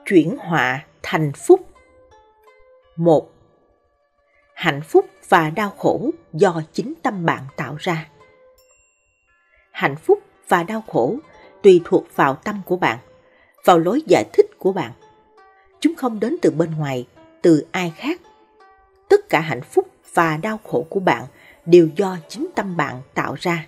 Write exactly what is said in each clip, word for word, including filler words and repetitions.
Chuyển họa thành phúc. Một. Hạnh phúc và đau khổ do chính tâm bạn tạo ra. Hạnh phúc và đau khổ tùy thuộc vào tâm của bạn, vào lối giải thích của bạn. Chúng không đến từ bên ngoài, từ ai khác. Tất cả hạnh phúc và đau khổ của bạn đều do chính tâm bạn tạo ra.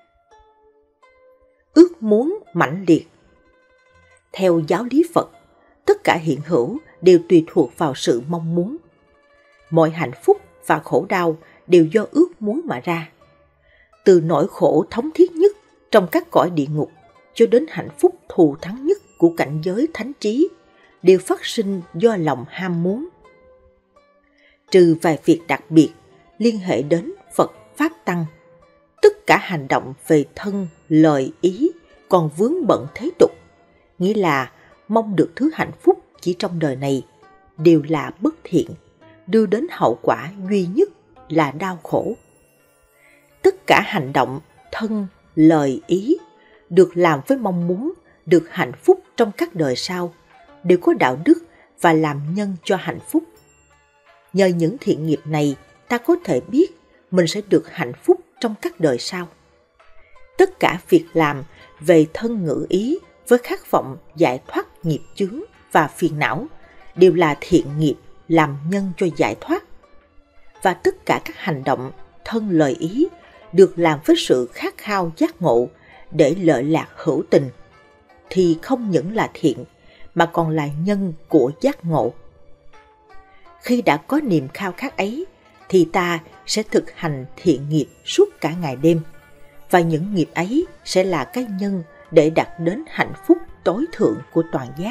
Ước muốn mãnh liệt. Theo giáo lý Phật, tất cả hiện hữu đều tùy thuộc vào sự mong muốn. Mọi hạnh phúc và khổ đau đều do ước muốn mà ra. Từ nỗi khổ thống thiết nhất trong các cõi địa ngục cho đến hạnh phúc thù thắng nhất của cảnh giới thánh trí đều phát sinh do lòng ham muốn. Trừ vài việc đặc biệt liên hệ đến Phật Pháp Tăng, tất cả hành động về thân, lời, ý còn vướng bận thế tục, nghĩa là mong được thứ hạnh phúc chỉ trong đời này, đều là bất thiện, đưa đến hậu quả duy nhất là đau khổ. Tất cả hành động thân, lời, ý được làm với mong muốn được hạnh phúc trong các đời sau đều có đạo đức và làm nhân cho hạnh phúc. Nhờ những thiện nghiệp này, ta có thể biết mình sẽ được hạnh phúc trong các đời sau. Tất cả việc làm về thân ngữ ý với khát vọng giải thoát nghiệp chướng và phiền não đều là thiện nghiệp làm nhân cho giải thoát. Và tất cả các hành động thân lời ý được làm với sự khát khao giác ngộ để lợi lạc hữu tình thì không những là thiện mà còn là nhân của giác ngộ. Khi đã có niềm khao khát ấy thì ta sẽ thực hành thiện nghiệp suốt cả ngày đêm, và những nghiệp ấy sẽ là cái nhân để đạt đến hạnh phúc tối thượng của toàn giác.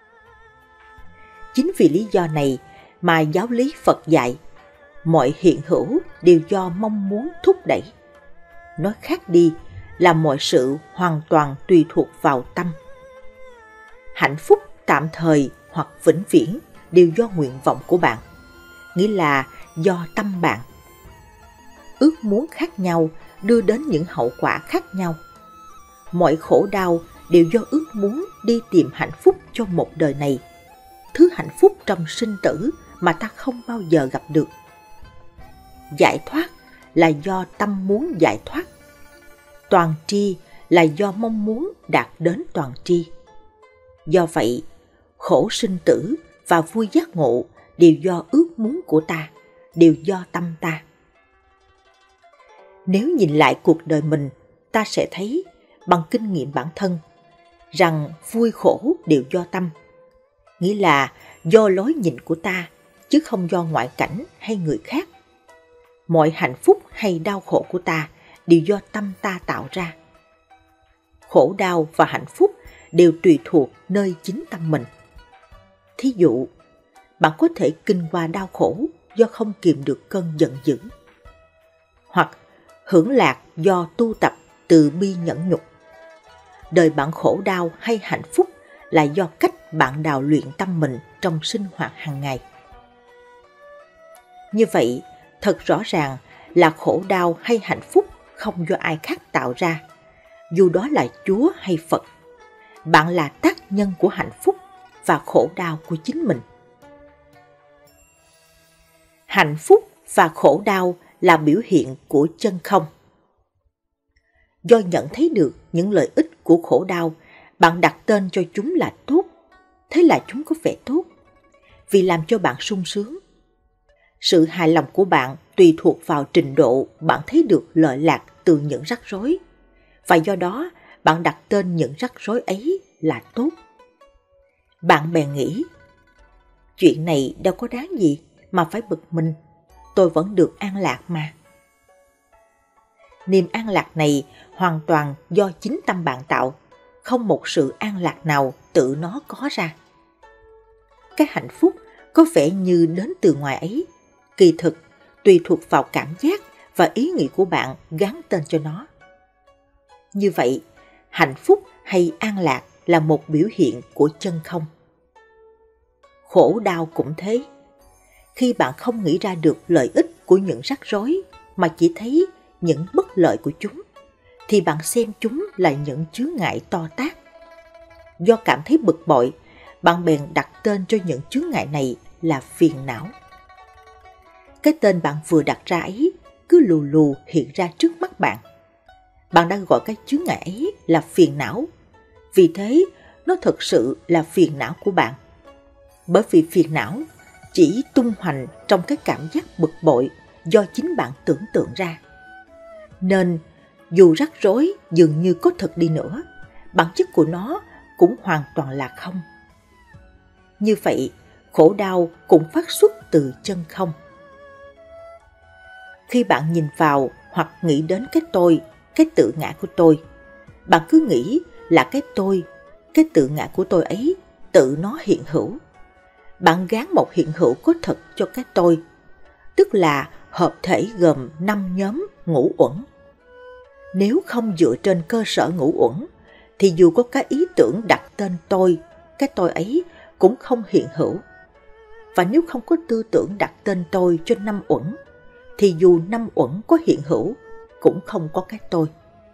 Chính vì lý do này mà giáo lý Phật dạy, mọi hiện hữu đều do mong muốn thúc đẩy. Nói khác đi là mọi sự hoàn toàn tùy thuộc vào tâm. Hạnh phúc tạm thời hoặc vĩnh viễn đều do nguyện vọng của bạn, nghĩa là do tâm bạn. Ước muốn khác nhau đưa đến những hậu quả khác nhau. Mọi khổ đau đều do ước muốn đi tìm hạnh phúc cho một đời này, thứ hạnh phúc trong sinh tử mà ta không bao giờ gặp được. Giải thoát là do tâm muốn giải thoát. Toàn tri là do mong muốn đạt đến toàn tri. Do vậy, khổ sinh tử và vui giác ngộ đều do ước muốn của ta, đều do tâm ta. Nếu nhìn lại cuộc đời mình, ta sẽ thấy bằng kinh nghiệm bản thân rằng vui khổ đều do tâm, nghĩa là do lối nhìn của ta chứ không do ngoại cảnh hay người khác. Mọi hạnh phúc hay đau khổ của ta đều do tâm ta tạo ra. Khổ đau và hạnh phúc đều tùy thuộc nơi chính tâm mình. Thí dụ, bạn có thể kinh qua đau khổ do không kìm được cơn giận dữ, hoặc hưởng lạc do tu tập từ bi nhẫn nhục. Đời bạn khổ đau hay hạnh phúc là do cách bạn đào luyện tâm mình trong sinh hoạt hàng ngày. Như vậy, thật rõ ràng là khổ đau hay hạnh phúc không do ai khác tạo ra, dù đó là Chúa hay Phật. Bạn là tác nhân của hạnh phúc và khổ đau của chính mình. Hạnh phúc và khổ đau là biểu hiện của chân không. Do nhận thấy được những lợi ích của khổ đau, bạn đặt tên cho chúng là tốt. Thế là chúng có vẻ tốt, vì làm cho bạn sung sướng. Sự hài lòng của bạn tùy thuộc vào trình độ bạn thấy được lợi lạc từ những rắc rối, và do đó bạn đặt tên những rắc rối ấy là tốt. Bạn bèn nghĩ, chuyện này đâu có đáng gì mà phải bực mình, tôi vẫn được an lạc mà. Niềm an lạc này hoàn toàn do chính tâm bạn tạo, không một sự an lạc nào tự nó có ra. Cái hạnh phúc có vẻ như đến từ ngoài ấy, kỳ thực tùy thuộc vào cảm giác và ý nghĩ của bạn gắn tên cho nó. Như vậy, hạnh phúc hay an lạc là một biểu hiện của chân không. Khổ đau cũng thế. Khi bạn không nghĩ ra được lợi ích của những rắc rối mà chỉ thấy những bất lợi của chúng, thì bạn xem chúng là những chướng ngại to tát. Do cảm thấy bực bội, bạn bèn đặt tên cho những chướng ngại này là phiền não. Cái tên bạn vừa đặt ra ấy cứ lù lù hiện ra trước mắt bạn. Bạn đang gọi cái chướng ngại ấy là phiền não. Vì thế, nó thực sự là phiền não của bạn. Bởi vì phiền não chỉ tung hoành trong cái cảm giác bực bội do chính bạn tưởng tượng ra. Nên, dù rắc rối dường như có thật đi nữa, bản chất của nó cũng hoàn toàn là không. Như vậy, khổ đau cũng phát xuất từ chân không. Khi bạn nhìn vào hoặc nghĩ đến cái tôi, cái tự ngã của tôi, bạn cứ nghĩ là cái tôi, cái tự ngã của tôi ấy tự nó hiện hữu. Bạn gán một hiện hữu có thật cho cái tôi, tức là hợp thể gồm năm nhóm ngũ uẩn. Nếu không dựa trên cơ sở ngũ uẩn, thì dù có cái ý tưởng đặt tên tôi, cái tôi ấy cũng không hiện hữu. Và nếu không có tư tưởng đặt tên tôi cho năm uẩn, thì dù năm uẩn có hiện hữu, cũng không có cái tôi.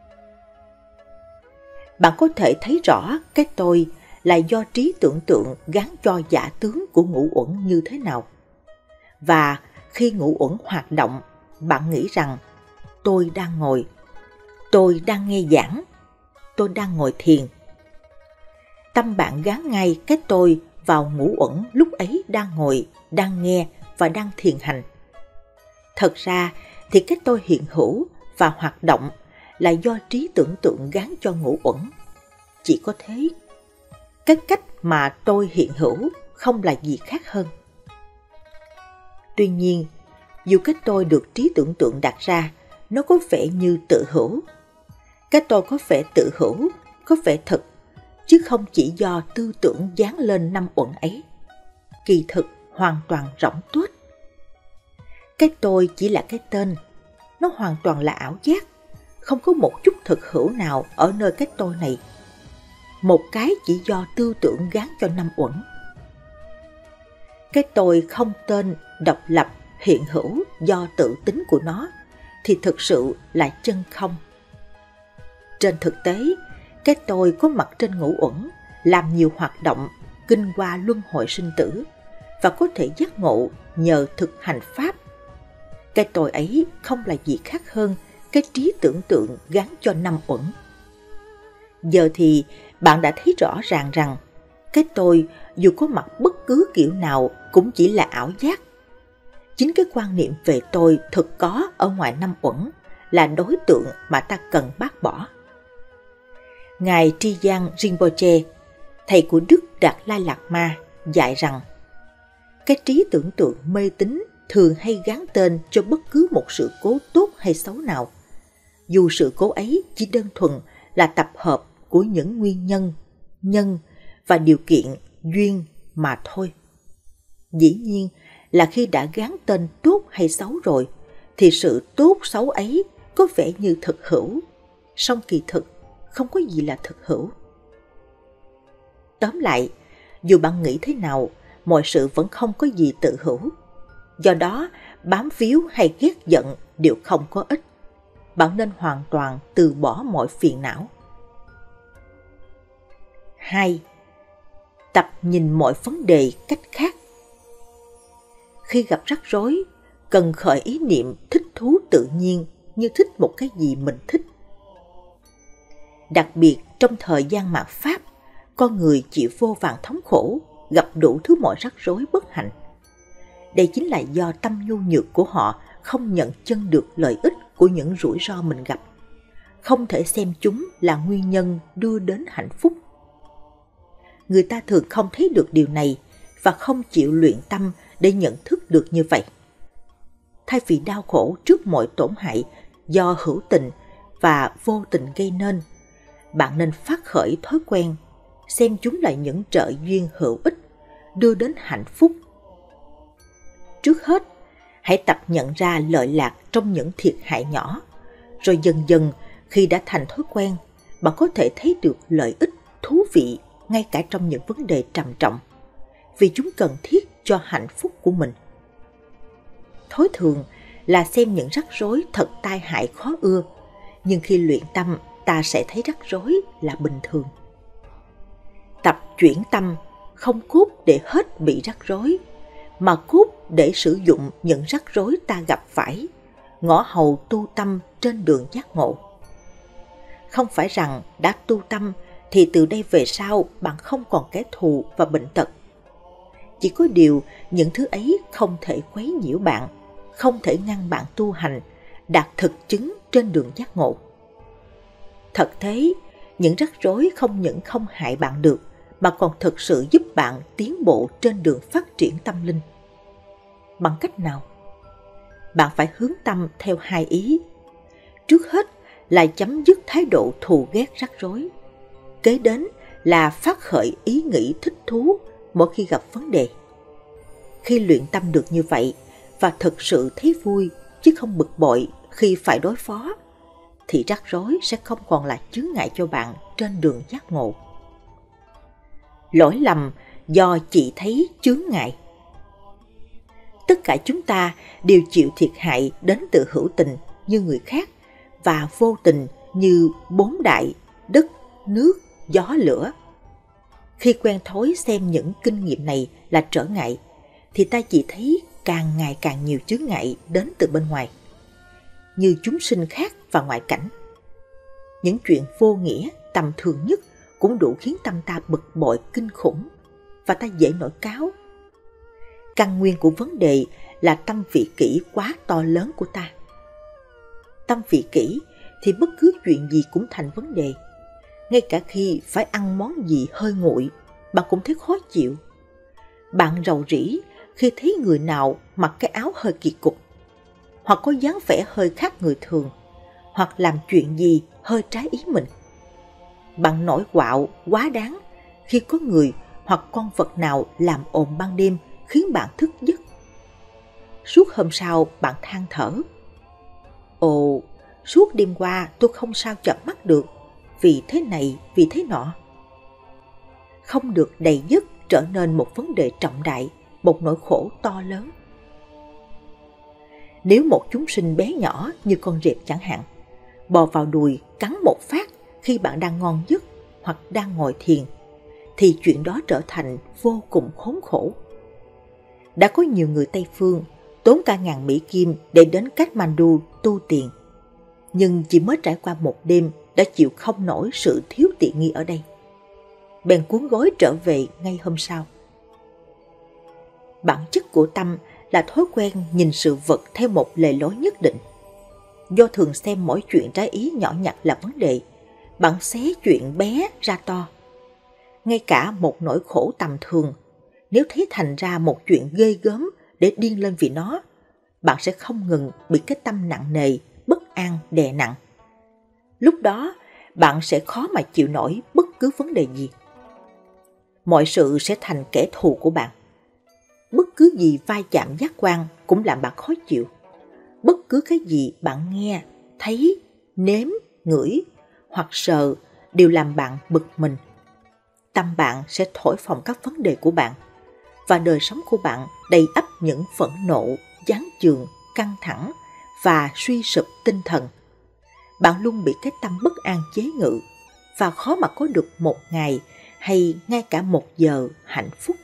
Bạn có thể thấy rõ cái tôi là do trí tưởng tượng gán cho giả tướng của ngũ uẩn như thế nào. Và khi ngũ uẩn hoạt động, bạn nghĩ rằng tôi đang ngồi, tôi đang nghe giảng, tôi đang ngồi thiền. Tâm bạn gán ngay cái tôi vào ngũ uẩn lúc ấy đang ngồi, đang nghe và đang thiền hành. Thật ra thì cái tôi hiện hữu và hoạt động là do trí tưởng tượng gán cho ngũ uẩn. Chỉ có thế. Cái cách mà tôi hiện hữu không là gì khác hơn. Tuy nhiên, dù cái tôi được trí tưởng tượng đặt ra, nó có vẻ như tự hữu. Cái tôi có vẻ tự hữu, có vẻ thực, chứ không chỉ do tư tưởng dán lên năm uẩn ấy. Kỳ thực hoàn toàn rỗng tuếch. Cái tôi chỉ là cái tên, nó hoàn toàn là ảo giác, không có một chút thực hữu nào ở nơi cái tôi này. Một cái chỉ do tư tưởng gán cho năm uẩn. Cái tôi không tên, độc lập, hiện hữu do tự tính của nó, thì thực sự là chân không. Trên thực tế, cái tôi có mặt trên ngũ uẩn, làm nhiều hoạt động, kinh qua luân hồi sinh tử, và có thể giác ngộ nhờ thực hành pháp. Cái tôi ấy không là gì khác hơn cái trí tưởng tượng gán cho năm uẩn. Giờ thì bạn đã thấy rõ ràng rằng cái tôi dù có mặt bất cứ kiểu nào cũng chỉ là ảo giác. Chính cái quan niệm về tôi thực có ở ngoài năm uẩn là đối tượng mà ta cần bác bỏ. Ngài Tri Giang Rinpoche, thầy của Đức Đạt Lai Lạt Ma, dạy rằng cái trí tưởng tượng mê tín thường hay gán tên cho bất cứ một sự cố tốt hay xấu nào, dù sự cố ấy chỉ đơn thuần là tập hợp của những nguyên nhân, nhân và điều kiện duyên mà thôi. Dĩ nhiên là khi đã gán tên tốt hay xấu rồi, thì sự tốt xấu ấy có vẻ như thực hữu, song kỳ thực không có gì là thực hữu. Tóm lại, dù bạn nghĩ thế nào, mọi sự vẫn không có gì tự hữu. Do đó, bám víu hay ghét giận đều không có ích. Bạn nên hoàn toàn từ bỏ mọi phiền não. hai. Tập nhìn mọi vấn đề cách khác. Khi gặp rắc rối, cần khởi ý niệm thích thú tự nhiên như thích một cái gì mình thích. Đặc biệt trong thời gian mạt Pháp, con người chịu vô vàn thống khổ, gặp đủ thứ mọi rắc rối bất hạnh. Đây chính là do tâm nhu nhược của họ không nhận chân được lợi ích của những rủi ro mình gặp, không thể xem chúng là nguyên nhân đưa đến hạnh phúc. Người ta thường không thấy được điều này và không chịu luyện tâm để nhận thức được như vậy. Thay vì đau khổ trước mọi tổn hại do hữu tình và vô tình gây nên, bạn nên phát khởi thói quen xem chúng là những trợ duyên hữu ích đưa đến hạnh phúc. Trước hết, hãy tập nhận ra lợi lạc trong những thiệt hại nhỏ, rồi dần dần khi đã thành thói quen, bạn có thể thấy được lợi ích thú vị ngay cả trong những vấn đề trầm trọng, vì chúng cần thiết cho hạnh phúc của mình. Thói thường là xem những rắc rối thật tai hại khó ưa, nhưng khi luyện tâm, ta sẽ thấy rắc rối là bình thường. Tập chuyển tâm không cốt để hết bị rắc rối, mà cốt để sử dụng những rắc rối ta gặp phải, ngõ hầu tu tâm trên đường giác ngộ. Không phải rằng đã tu tâm thì từ đây về sau bạn không còn kẻ thù và bệnh tật. Chỉ có điều những thứ ấy không thể quấy nhiễu bạn, không thể ngăn bạn tu hành, đạt thực chứng trên đường giác ngộ. Thật thế, những rắc rối không những không hại bạn được, mà còn thực sự giúp bạn tiến bộ trên đường phát triển tâm linh. Bằng cách nào? Bạn phải hướng tâm theo hai ý. Trước hết là chấm dứt thái độ thù ghét rắc rối. Kế đến là phát khởi ý nghĩ thích thú mỗi khi gặp vấn đề. Khi luyện tâm được như vậy và thực sự thấy vui chứ không bực bội khi phải đối phó, thì rắc rối sẽ không còn là chướng ngại cho bạn trên đường giác ngộ. Lỗi lầm do chỉ thấy chướng ngại. Tất cả chúng ta đều chịu thiệt hại đến từ hữu tình như người khác và vô tình như bốn đại, đất, nước, gió, lửa. Khi quen thói xem những kinh nghiệm này là trở ngại, thì ta chỉ thấy càng ngày càng nhiều chướng ngại đến từ bên ngoài, như chúng sinh khác và ngoại cảnh. Những chuyện vô nghĩa, tầm thường nhất cũng đủ khiến tâm ta bực bội kinh khủng và ta dễ nổi cáu. Căn nguyên của vấn đề là tâm vị kỷ quá to lớn của ta. Tâm vị kỷ thì bất cứ chuyện gì cũng thành vấn đề. Ngay cả khi phải ăn món gì hơi nguội, bạn cũng thấy khó chịu. Bạn rầu rĩ khi thấy người nào mặc cái áo hơi kỳ cục, hoặc có dáng vẻ hơi khác người thường, hoặc làm chuyện gì hơi trái ý mình. Bạn nổi quạo quá đáng khi có người hoặc con vật nào làm ồn ban đêm khiến bạn thức giấc. Suốt hôm sau bạn than thở: Ồ, suốt đêm qua tôi không sao chợp mắt được, vì thế này, vì thế nọ. Không được đầy giấc trở nên một vấn đề trọng đại, một nỗi khổ to lớn. Nếu một chúng sinh bé nhỏ như con rệp chẳng hạn, bò vào đùi cắn một phát khi bạn đang ngon giấc hoặc đang ngồi thiền, thì chuyện đó trở thành vô cùng khốn khổ. Đã có nhiều người Tây Phương tốn cả ngàn Mỹ Kim để đến Kathmandu tu tiền, nhưng chỉ mới trải qua một đêm đã chịu không nổi sự thiếu tiện nghi ở đây, bèn cuốn gói trở về ngay hôm sau. Bản chất của tâm là thói quen nhìn sự vật theo một lề lối nhất định. Do thường xem mỗi chuyện trái ý nhỏ nhặt là vấn đề, bạn xé chuyện bé ra to. Ngay cả một nỗi khổ tầm thường, nếu thấy thành ra một chuyện ghê gớm để điên lên vì nó, bạn sẽ không ngừng bị cái tâm nặng nề, bất an đè nặng. Lúc đó, bạn sẽ khó mà chịu nổi bất cứ vấn đề gì. Mọi sự sẽ thành kẻ thù của bạn. Bất cứ gì vai chạm giác quan cũng làm bạn khó chịu. Bất cứ cái gì bạn nghe, thấy, nếm, ngửi hoặc sờ đều làm bạn bực mình. Tâm bạn sẽ thổi phồng các vấn đề của bạn, và đời sống của bạn đầy ắp những phẫn nộ, chán chường, căng thẳng và suy sụp tinh thần. Bạn luôn bị cái tâm bất an chế ngự và khó mà có được một ngày hay ngay cả một giờ hạnh phúc.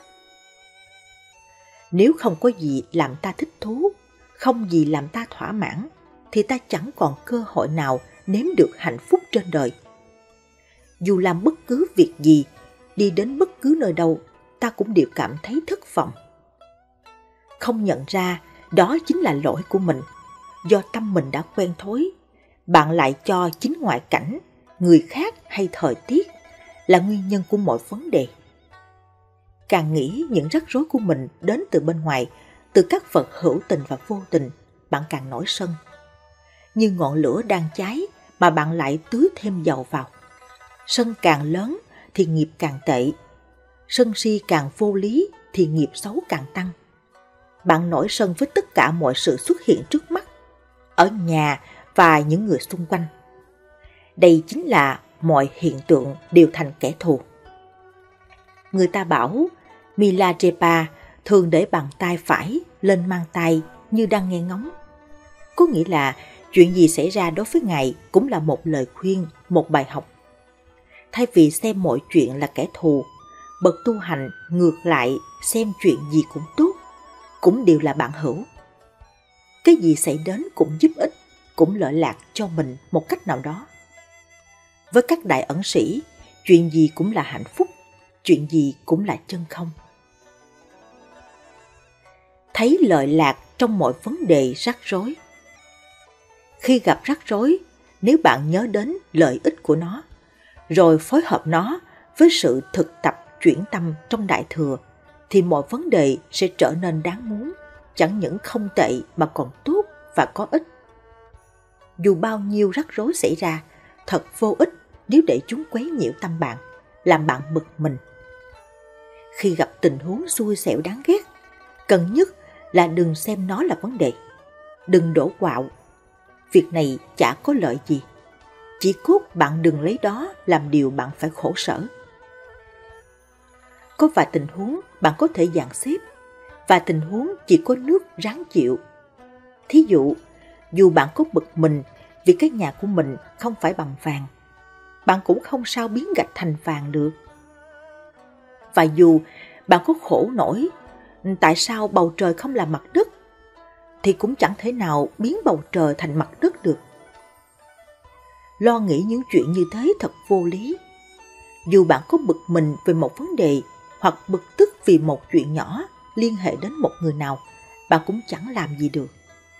Nếu không có gì làm ta thích thú, không gì làm ta thỏa mãn, thì ta chẳng còn cơ hội nào nếm được hạnh phúc trên đời. Dù làm bất cứ việc gì, đi đến bất cứ nơi đâu, ta cũng đều cảm thấy thất vọng. Không nhận ra đó chính là lỗi của mình. Do tâm mình đã quen thói, bạn lại cho chính ngoại cảnh, người khác hay thời tiết là nguyên nhân của mọi vấn đề. Càng nghĩ những rắc rối của mình đến từ bên ngoài, từ các vật hữu tình và vô tình, bạn càng nổi sân. Như ngọn lửa đang cháy mà bạn lại tưới thêm dầu vào. Sân càng lớn thì nghiệp càng tệ. Sân si càng vô lý thì nghiệp xấu càng tăng. Bạn nổi sân với tất cả mọi sự xuất hiện trước mắt, ở nhà và những người xung quanh. Đây chính là mọi hiện tượng đều thành kẻ thù. Người ta bảo Milarepa thường để bàn tay phải lên mang tay như đang nghe ngóng. Có nghĩa là chuyện gì xảy ra đối với Ngài cũng là một lời khuyên, một bài học. Thay vì xem mọi chuyện là kẻ thù, bậc tu hành ngược lại xem chuyện gì cũng tốt, cũng đều là bạn hữu. Cái gì xảy đến cũng giúp ích, cũng lợi lạc cho mình một cách nào đó. Với các đại ẩn sĩ, chuyện gì cũng là hạnh phúc, chuyện gì cũng là chân không. Thấy lợi lạc trong mọi vấn đề rắc rối. Khi gặp rắc rối, nếu bạn nhớ đến lợi ích của nó, rồi phối hợp nó với sự thực tập chuyển tâm trong Đại Thừa, thì mọi vấn đề sẽ trở nên đáng muốn, chẳng những không tệ mà còn tốt và có ích. Dù bao nhiêu rắc rối xảy ra, thật vô ích nếu để chúng quấy nhiễu tâm bạn, làm bạn bực mình. Khi gặp tình huống xui xẻo đáng ghét, cần nhất là đừng xem nó là vấn đề, đừng đổ quạo. Việc này chả có lợi gì, chỉ cốt bạn đừng lấy đó làm điều bạn phải khổ sở. Có vài tình huống bạn có thể dàn xếp, và tình huống chỉ có nước ráng chịu. Thí dụ, dù bạn có bực mình vì cái nhà của mình không phải bằng vàng, bạn cũng không sao biến gạch thành vàng được. Và dù bạn có khổ nổi tại sao bầu trời không là mặt đất, thì cũng chẳng thể nào biến bầu trời thành mặt đất được. Lo nghĩ những chuyện như thế thật vô lý. Dù bạn có bực mình về một vấn đề, hoặc bực tức vì một chuyện nhỏ liên hệ đến một người nào, bạn cũng chẳng làm gì được.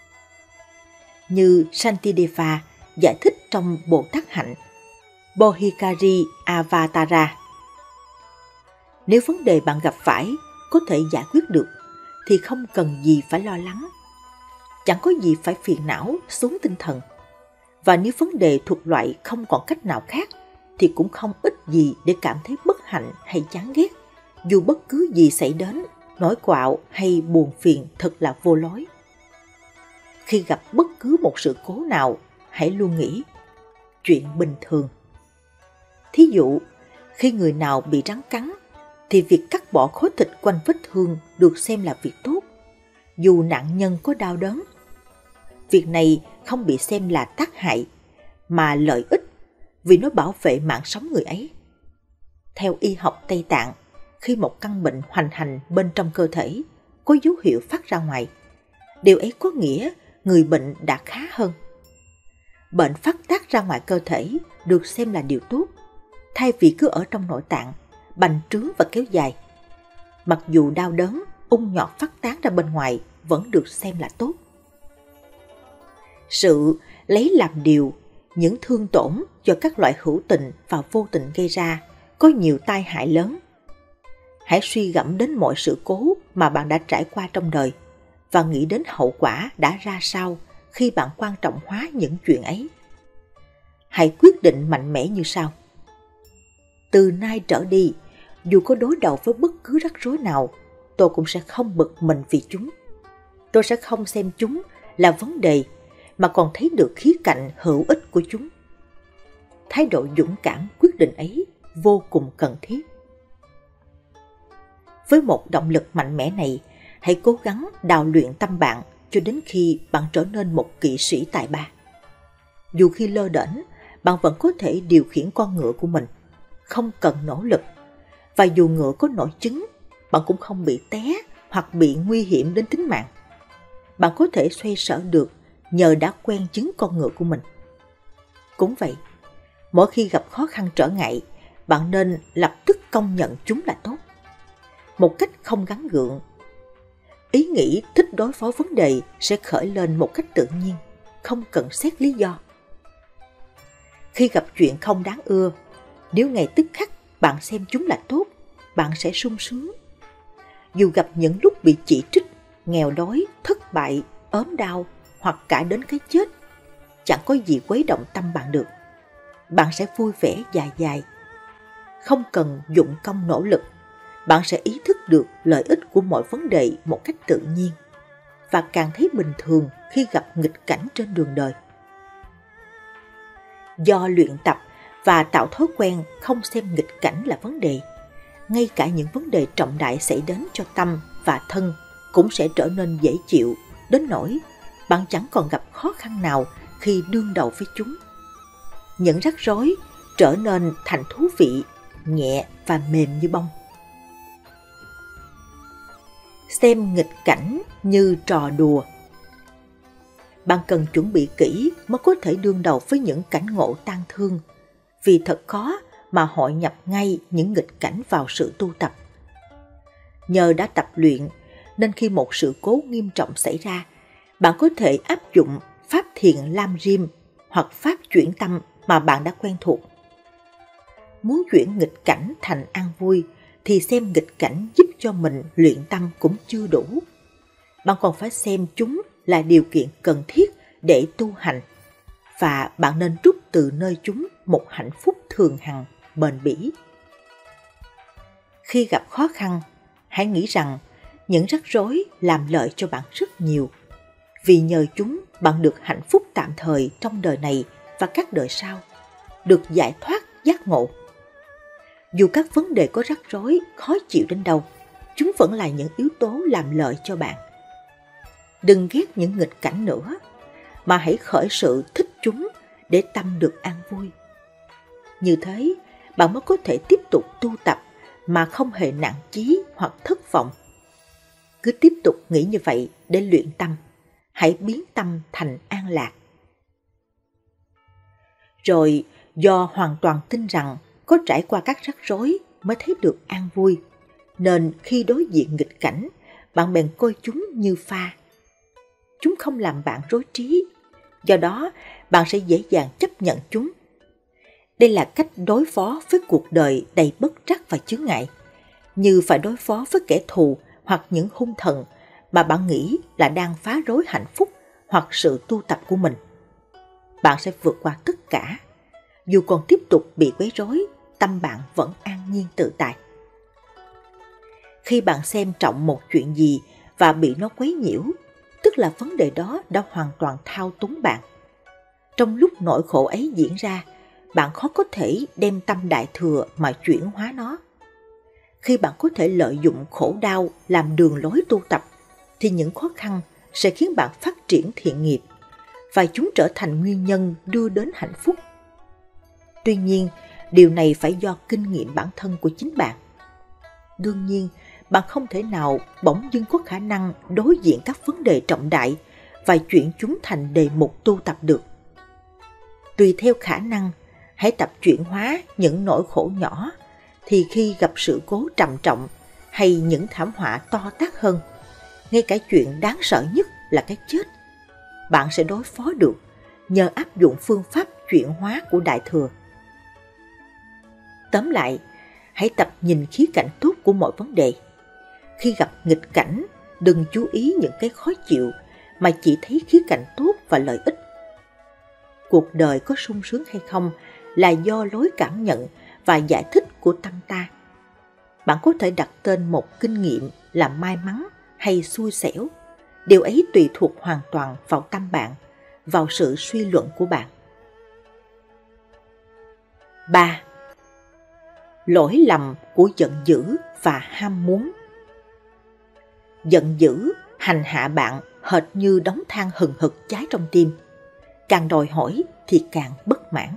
Như Shantideva giải thích trong Bồ Tát Hạnh Bodhikari Avatara. Nếu vấn đề bạn gặp phải có thể giải quyết được, thì không cần gì phải lo lắng, chẳng có gì phải phiền não xuống tinh thần. Và nếu vấn đề thuộc loại không còn cách nào khác, thì cũng không ích gì để cảm thấy bất hạnh hay chán ghét. Dù bất cứ gì xảy đến, nổi quạo hay buồn phiền thật là vô lối. Khi gặp bất cứ một sự cố nào, hãy luôn nghĩ chuyện bình thường. Thí dụ, khi người nào bị rắn cắn, thì việc cắt bỏ khối thịt quanh vết thương được xem là việc tốt, dù nạn nhân có đau đớn. Việc này không bị xem là tác hại, mà lợi ích, vì nó bảo vệ mạng sống người ấy. Theo y học Tây Tạng, khi một căn bệnh hoành hành bên trong cơ thể có dấu hiệu phát ra ngoài, điều ấy có nghĩa người bệnh đã khá hơn. Bệnh phát tác ra ngoài cơ thể được xem là điều tốt, thay vì cứ ở trong nội tạng, bành trướng và kéo dài. Mặc dù đau đớn, ung nhọt phát tán ra bên ngoài vẫn được xem là tốt. Sự lấy làm điều, những thương tổn do các loại hữu tình và vô tình gây ra có nhiều tai hại lớn. Hãy suy gẫm đến mọi sự cố mà bạn đã trải qua trong đời và nghĩ đến hậu quả đã ra sao khi bạn quan trọng hóa những chuyện ấy. Hãy quyết định mạnh mẽ như sau: từ nay trở đi, dù có đối đầu với bất cứ rắc rối nào, tôi cũng sẽ không bực mình vì chúng. Tôi sẽ không xem chúng là vấn đề, mà còn thấy được khía cạnh hữu ích của chúng. Thái độ dũng cảm quyết định ấy vô cùng cần thiết. Với một động lực mạnh mẽ này, hãy cố gắng đào luyện tâm bạn cho đến khi bạn trở nên một kỵ sĩ tài ba. Dù khi lơ đễnh, bạn vẫn có thể điều khiển con ngựa của mình, không cần nỗ lực. Và dù ngựa có nổi chứng, bạn cũng không bị té hoặc bị nguy hiểm đến tính mạng. Bạn có thể xoay sở được nhờ đã quen chứng con ngựa của mình. Cũng vậy, mỗi khi gặp khó khăn trở ngại, bạn nên lập tức công nhận chúng là tốt, một cách không gắng gượng. Ý nghĩ thích đối phó vấn đề sẽ khởi lên một cách tự nhiên, không cần xét lý do. Khi gặp chuyện không đáng ưa, nếu ngay tức khắc bạn xem chúng là tốt, bạn sẽ sung sướng. Dù gặp những lúc bị chỉ trích, nghèo đói, thất bại, ốm đau hoặc cả đến cái chết, chẳng có gì quấy động tâm bạn được. Bạn sẽ vui vẻ dài dài. Không cần dụng công nỗ lực, bạn sẽ ý thức được lợi ích của mọi vấn đề một cách tự nhiên và càng thấy bình thường khi gặp nghịch cảnh trên đường đời. Do luyện tập và tạo thói quen không xem nghịch cảnh là vấn đề, ngay cả những vấn đề trọng đại xảy đến cho tâm và thân cũng sẽ trở nên dễ chịu, đến nỗi bạn chẳng còn gặp khó khăn nào khi đương đầu với chúng. Những rắc rối trở nên thành thú vị, nhẹ và mềm như bông. Xem nghịch cảnh như trò đùa. Bạn cần chuẩn bị kỹ mới có thể đương đầu với những cảnh ngộ tang thương, vì thật khó mà hội nhập ngay những nghịch cảnh vào sự tu tập. Nhờ đã tập luyện nên khi một sự cố nghiêm trọng xảy ra, bạn có thể áp dụng pháp thiền Lam Rim hoặc pháp chuyển tâm mà bạn đã quen thuộc. Muốn chuyển nghịch cảnh thành an vui thì xem nghịch cảnh giúp cho mình luyện tâm cũng chưa đủ. Bạn còn phải xem chúng là điều kiện cần thiết để tu hành, và bạn nên rút từ nơi chúng một hạnh phúc thường hằng, bền bỉ. Khi gặp khó khăn, hãy nghĩ rằng những rắc rối làm lợi cho bạn rất nhiều, vì nhờ chúng bạn được hạnh phúc tạm thời trong đời này và các đời sau, được giải thoát giác ngộ. Dù các vấn đề có rắc rối, khó chịu đến đâu, chúng vẫn là những yếu tố làm lợi cho bạn. Đừng ghét những nghịch cảnh nữa, mà hãy khởi sự thích chúng để tâm được an vui. Như thế, bạn mới có thể tiếp tục tu tập mà không hề nản chí hoặc thất vọng. Cứ tiếp tục nghĩ như vậy để luyện tâm, hãy biến tâm thành an lạc. Rồi, do hoàn toàn tin rằng có trải qua các rắc rối mới thấy được an vui, nên khi đối diện nghịch cảnh, bạn bèn coi chúng như pha. Chúng không làm bạn rối trí, do đó bạn sẽ dễ dàng chấp nhận chúng. Đây là cách đối phó với cuộc đời đầy bất trắc và chướng ngại, như phải đối phó với kẻ thù hoặc những hung thần mà bạn nghĩ là đang phá rối hạnh phúc hoặc sự tu tập của mình. Bạn sẽ vượt qua tất cả. Dù còn tiếp tục bị quấy rối, tâm bạn vẫn an nhiên tự tại. Khi bạn xem trọng một chuyện gì và bị nó quấy nhiễu, tức là vấn đề đó đã hoàn toàn thao túng bạn. Trong lúc nỗi khổ ấy diễn ra, bạn khó có thể đem tâm đại thừa mà chuyển hóa nó. Khi bạn có thể lợi dụng khổ đau làm đường lối tu tập, thì những khó khăn sẽ khiến bạn phát triển thiện nghiệp, và chúng trở thành nguyên nhân đưa đến hạnh phúc. Tuy nhiên, điều này phải do kinh nghiệm bản thân của chính bạn. Đương nhiên, bạn không thể nào bỗng dưng có khả năng đối diện các vấn đề trọng đại và chuyển chúng thành đề mục tu tập được. Tùy theo khả năng, hãy tập chuyển hóa những nỗi khổ nhỏ, thì khi gặp sự cố trầm trọng hay những thảm họa to tát hơn, ngay cả chuyện đáng sợ nhất là cái chết, bạn sẽ đối phó được nhờ áp dụng phương pháp chuyển hóa của Đại Thừa. Tóm lại, hãy tập nhìn khía cạnh tốt của mọi vấn đề. Khi gặp nghịch cảnh, đừng chú ý những cái khó chịu, mà chỉ thấy khía cạnh tốt và lợi ích. Cuộc đời có sung sướng hay không là do lối cảm nhận và giải thích của tâm ta. Bạn có thể đặt tên một kinh nghiệm là may mắn hay xui xẻo. Điều ấy tùy thuộc hoàn toàn vào tâm bạn, vào sự suy luận của bạn. ba. Lỗi lầm của giận dữ và ham muốn. Giận dữ hành hạ bạn hệt như đống than hừng hực cháy trong tim. Càng đòi hỏi thì càng bất mãn.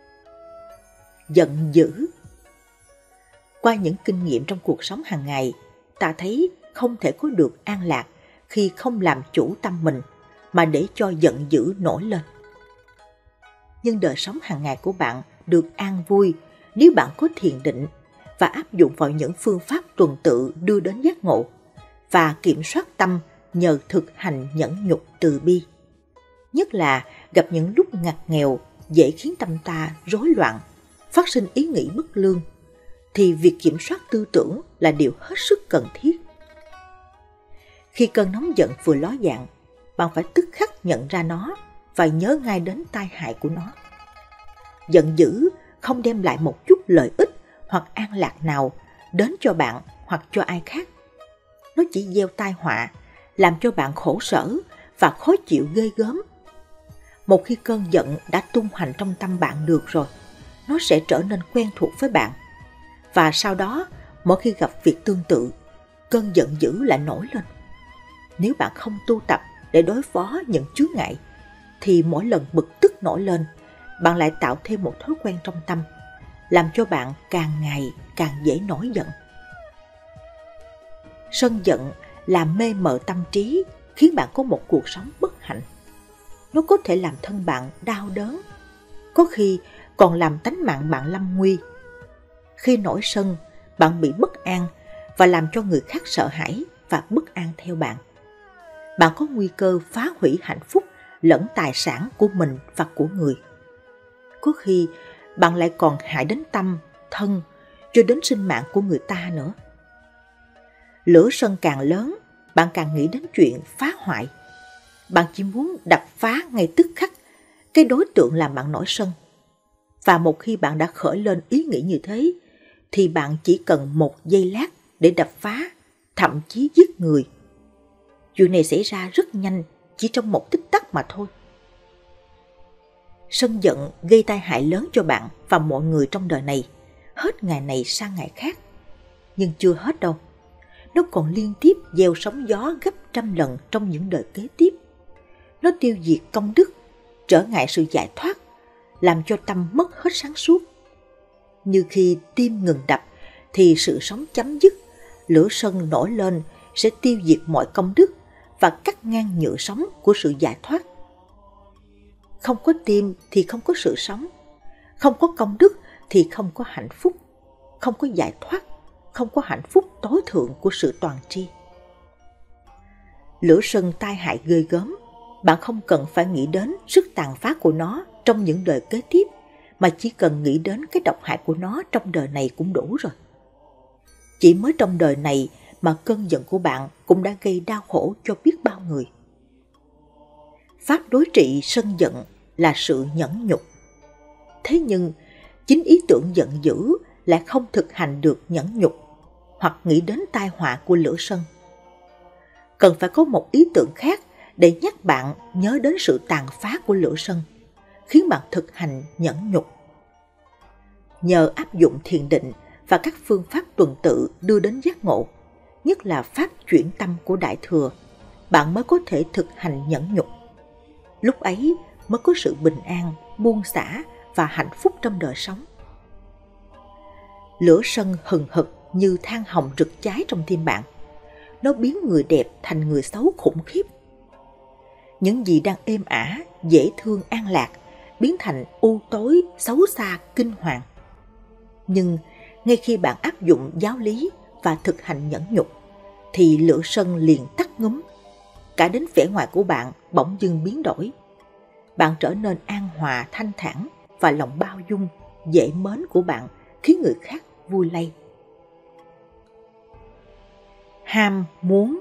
Giận dữ. Qua những kinh nghiệm trong cuộc sống hàng ngày, ta thấy không thể có được an lạc khi không làm chủ tâm mình, mà để cho giận dữ nổi lên. Nhưng đời sống hàng ngày của bạn được an vui nếu bạn có thiền định và áp dụng vào những phương pháp tuần tự đưa đến giác ngộ, và kiểm soát tâm nhờ thực hành nhẫn nhục từ bi. Nhất là gặp những lúc ngặt nghèo dễ khiến tâm ta rối loạn, phát sinh ý nghĩ bất lương, thì việc kiểm soát tư tưởng là điều hết sức cần thiết. Khi cơn nóng giận vừa ló dạng, bạn phải tức khắc nhận ra nó và nhớ ngay đến tai hại của nó. Giận dữ không đem lại một chút lợi ích hoặc an lạc nào đến cho bạn hoặc cho ai khác. Nó chỉ gieo tai họa, làm cho bạn khổ sở và khó chịu ghê gớm. Một khi cơn giận đã tung hoành trong tâm bạn được rồi, nó sẽ trở nên quen thuộc với bạn. Và sau đó, mỗi khi gặp việc tương tự, cơn giận dữ lại nổi lên. Nếu bạn không tu tập để đối phó những chướng ngại, thì mỗi lần bực tức nổi lên, bạn lại tạo thêm một thói quen trong tâm, làm cho bạn càng ngày càng dễ nổi giận. Sân giận làm mê mờ tâm trí, khiến bạn có một cuộc sống bất hạnh. Nó có thể làm thân bạn đau đớn, có khi còn làm tánh mạng bạn lâm nguy. Khi nổi sân, bạn bị bất an và làm cho người khác sợ hãi và bất an theo bạn. Bạn có nguy cơ phá hủy hạnh phúc lẫn tài sản của mình và của người. Có khi bạn lại còn hại đến tâm, thân, cho đến sinh mạng của người ta nữa. Lửa sân càng lớn, bạn càng nghĩ đến chuyện phá hoại. Bạn chỉ muốn đập phá ngay tức khắc cái đối tượng làm bạn nổi sân. Và một khi bạn đã khởi lên ý nghĩ như thế, thì bạn chỉ cần một giây lát để đập phá, thậm chí giết người. Chuyện này xảy ra rất nhanh, chỉ trong một tích tắc mà thôi. Sân giận gây tai hại lớn cho bạn và mọi người trong đời này, hết ngày này sang ngày khác. Nhưng chưa hết đâu. Nó còn liên tiếp gieo sóng gió gấp trăm lần trong những đời kế tiếp. Nó tiêu diệt công đức, trở ngại sự giải thoát, làm cho tâm mất hết sáng suốt. Như khi tim ngừng đập thì sự sống chấm dứt, lửa sân nổi lên sẽ tiêu diệt mọi công đức và cắt ngang nhựa sống của sự giải thoát. Không có tim thì không có sự sống, không có công đức thì không có hạnh phúc, không có giải thoát, không có hạnh phúc tối thượng của sự toàn tri. Lửa sân tai hại ghê gớm, bạn không cần phải nghĩ đến sức tàn phá của nó trong những đời kế tiếp, mà chỉ cần nghĩ đến cái độc hại của nó trong đời này cũng đủ rồi. Chỉ mới trong đời này mà cơn giận của bạn cũng đã gây đau khổ cho biết bao người. Pháp đối trị sân giận là sự nhẫn nhục. Thế nhưng, chính ý tưởng giận dữ lại không thực hành được nhẫn nhục, hoặc nghĩ đến tai họa của lửa sân. Cần phải có một ý tưởng khác để nhắc bạn nhớ đến sự tàn phá của lửa sân, khiến bạn thực hành nhẫn nhục. Nhờ áp dụng thiền định và các phương pháp tuần tự đưa đến giác ngộ, nhất là pháp chuyển tâm của Đại Thừa, bạn mới có thể thực hành nhẫn nhục. Lúc ấy mới có sự bình an, buông xả và hạnh phúc trong đời sống. Lửa sân hừng hực như than hồng rực cháy trong tim bạn. Nó biến người đẹp thành người xấu khủng khiếp. Những gì đang êm ả, dễ thương, an lạc biến thành u tối, xấu xa, kinh hoàng. Nhưng ngay khi bạn áp dụng giáo lý và thực hành nhẫn nhục, thì lửa sân liền tắt ngúm. Cả đến vẻ ngoài của bạn bỗng dưng biến đổi. Bạn trở nên an hòa, thanh thản và lòng bao dung, dễ mến của bạn khiến người khác vui lây. Ham muốn.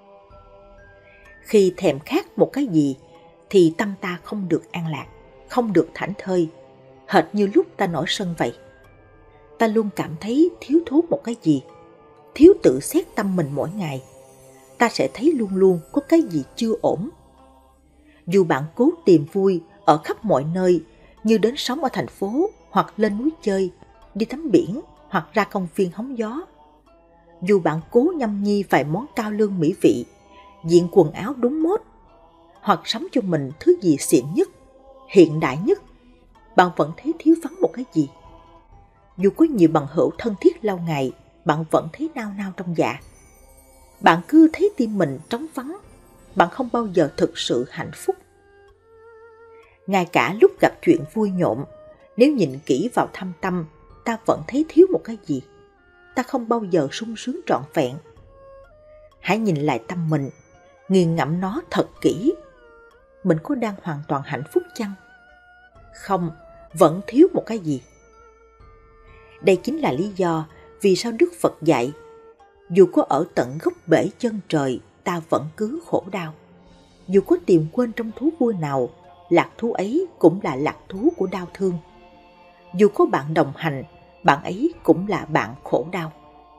Khi thèm khát một cái gì thì tâm ta không được an lạc, không được thảnh thơi, hệt như lúc ta nổi sân vậy. Ta luôn cảm thấy thiếu thốn một cái gì, thiếu tự xét tâm mình mỗi ngày. Ta sẽ thấy luôn luôn có cái gì chưa ổn. Dù bạn cố tìm vui ở khắp mọi nơi, như đến sống ở thành phố hoặc lên núi chơi, đi tắm biển hoặc ra công viên hóng gió. Dù bạn cố nhâm nhi vài món cao lương mỹ vị, diện quần áo đúng mốt, hoặc sắm cho mình thứ gì xịn nhất, hiện đại nhất, bạn vẫn thấy thiếu vắng một cái gì. Dù có nhiều bằng hữu thân thiết lâu ngày, bạn vẫn thấy nao nao trong dạ. Bạn cứ thấy tim mình trống vắng, bạn không bao giờ thực sự hạnh phúc. Ngay cả lúc gặp chuyện vui nhộn, nếu nhìn kỹ vào thâm tâm, ta vẫn thấy thiếu một cái gì. Ta không bao giờ sung sướng trọn vẹn. Hãy nhìn lại tâm mình, nghiền ngẫm nó thật kỹ. Mình có đang hoàn toàn hạnh phúc chăng? Không, vẫn thiếu một cái gì. Đây chính là lý do vì sao Đức Phật dạy, dù có ở tận gốc bể chân trời, ta vẫn cứ khổ đau. Dù có tìm quên trong thú vui nào, lạc thú ấy cũng là lạc thú của đau thương. Dù có bạn đồng hành, bạn ấy cũng là bạn khổ đau.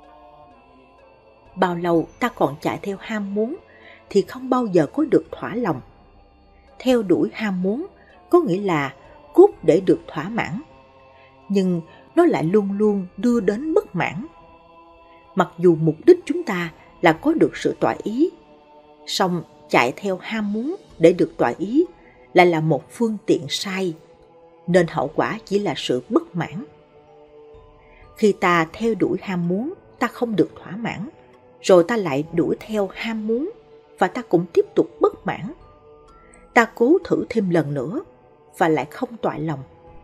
Bao lâu ta còn chạy theo ham muốn thì không bao giờ có được thỏa lòng. Theo đuổi ham muốn có nghĩa là cốt để được thỏa mãn, nhưng nó lại luôn luôn đưa đến bất mãn. Mặc dù mục đích chúng ta là có được sự toại ý, song chạy theo ham muốn để được toại ý lại là một phương tiện sai, nên hậu quả chỉ là sự bất mãn. Khi ta theo đuổi ham muốn, ta không được thỏa mãn, rồi ta lại đuổi theo ham muốn và ta cũng tiếp tục bất mãn. Ta cố thử thêm lần nữa và lại không toại lòng.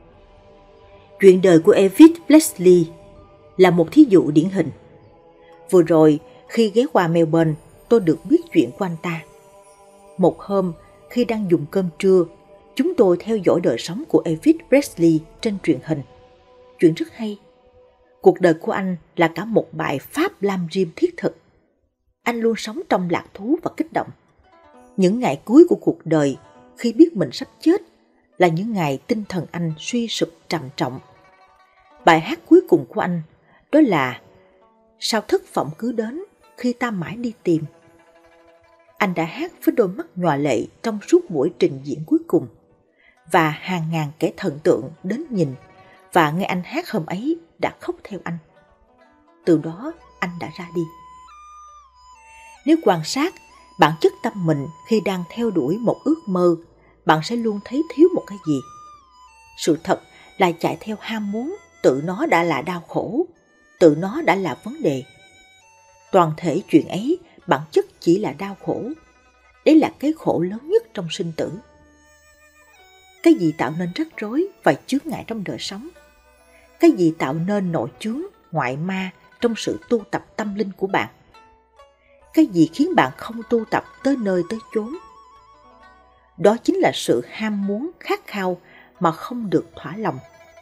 Chuyện đời của Elvis Presley là một thí dụ điển hình. Vừa rồi, khi ghé qua Melbourne, tôi được biết chuyện của anh ta. Một hôm, khi đang dùng cơm trưa, chúng tôi theo dõi đời sống của Elvis Presley trên truyền hình. Chuyện rất hay. Cuộc đời của anh là cả một bài pháp lam rim thiết thực. Anh luôn sống trong lạc thú và kích động. Những ngày cuối của cuộc đời, khi biết mình sắp chết, là những ngày tinh thần anh suy sụp trầm trọng. Bài hát cuối cùng của anh đó là Sao thất vọng cứ đến khi ta mãi đi tìm. Anh đã hát với đôi mắt nhòa lệ trong suốt buổi trình diễn cuối cùng, và hàng ngàn kẻ thần tượng đến nhìn và nghe anh hát hôm ấy đã khóc theo anh. Từ đó anh đã ra đi. Nếu quan sát bản chất tâm mình khi đang theo đuổi một ước mơ, bạn sẽ luôn thấy thiếu một cái gì. Sự thật là chạy theo ham muốn tự nó đã là đau khổ, tự nó đã là vấn đề. Toàn thể chuyện ấy bản chất chỉ là đau khổ. Đấy là cái khổ lớn nhất trong sinh tử. Cái gì tạo nên rắc rối và chướng ngại trong đời sống? Cái gì tạo nên nội chướng, ngoại ma trong sự tu tập tâm linh của bạn? Cái gì khiến bạn không tu tập tới nơi tới chốn? Đó chính là sự ham muốn, khát khao mà không được thỏa lòng.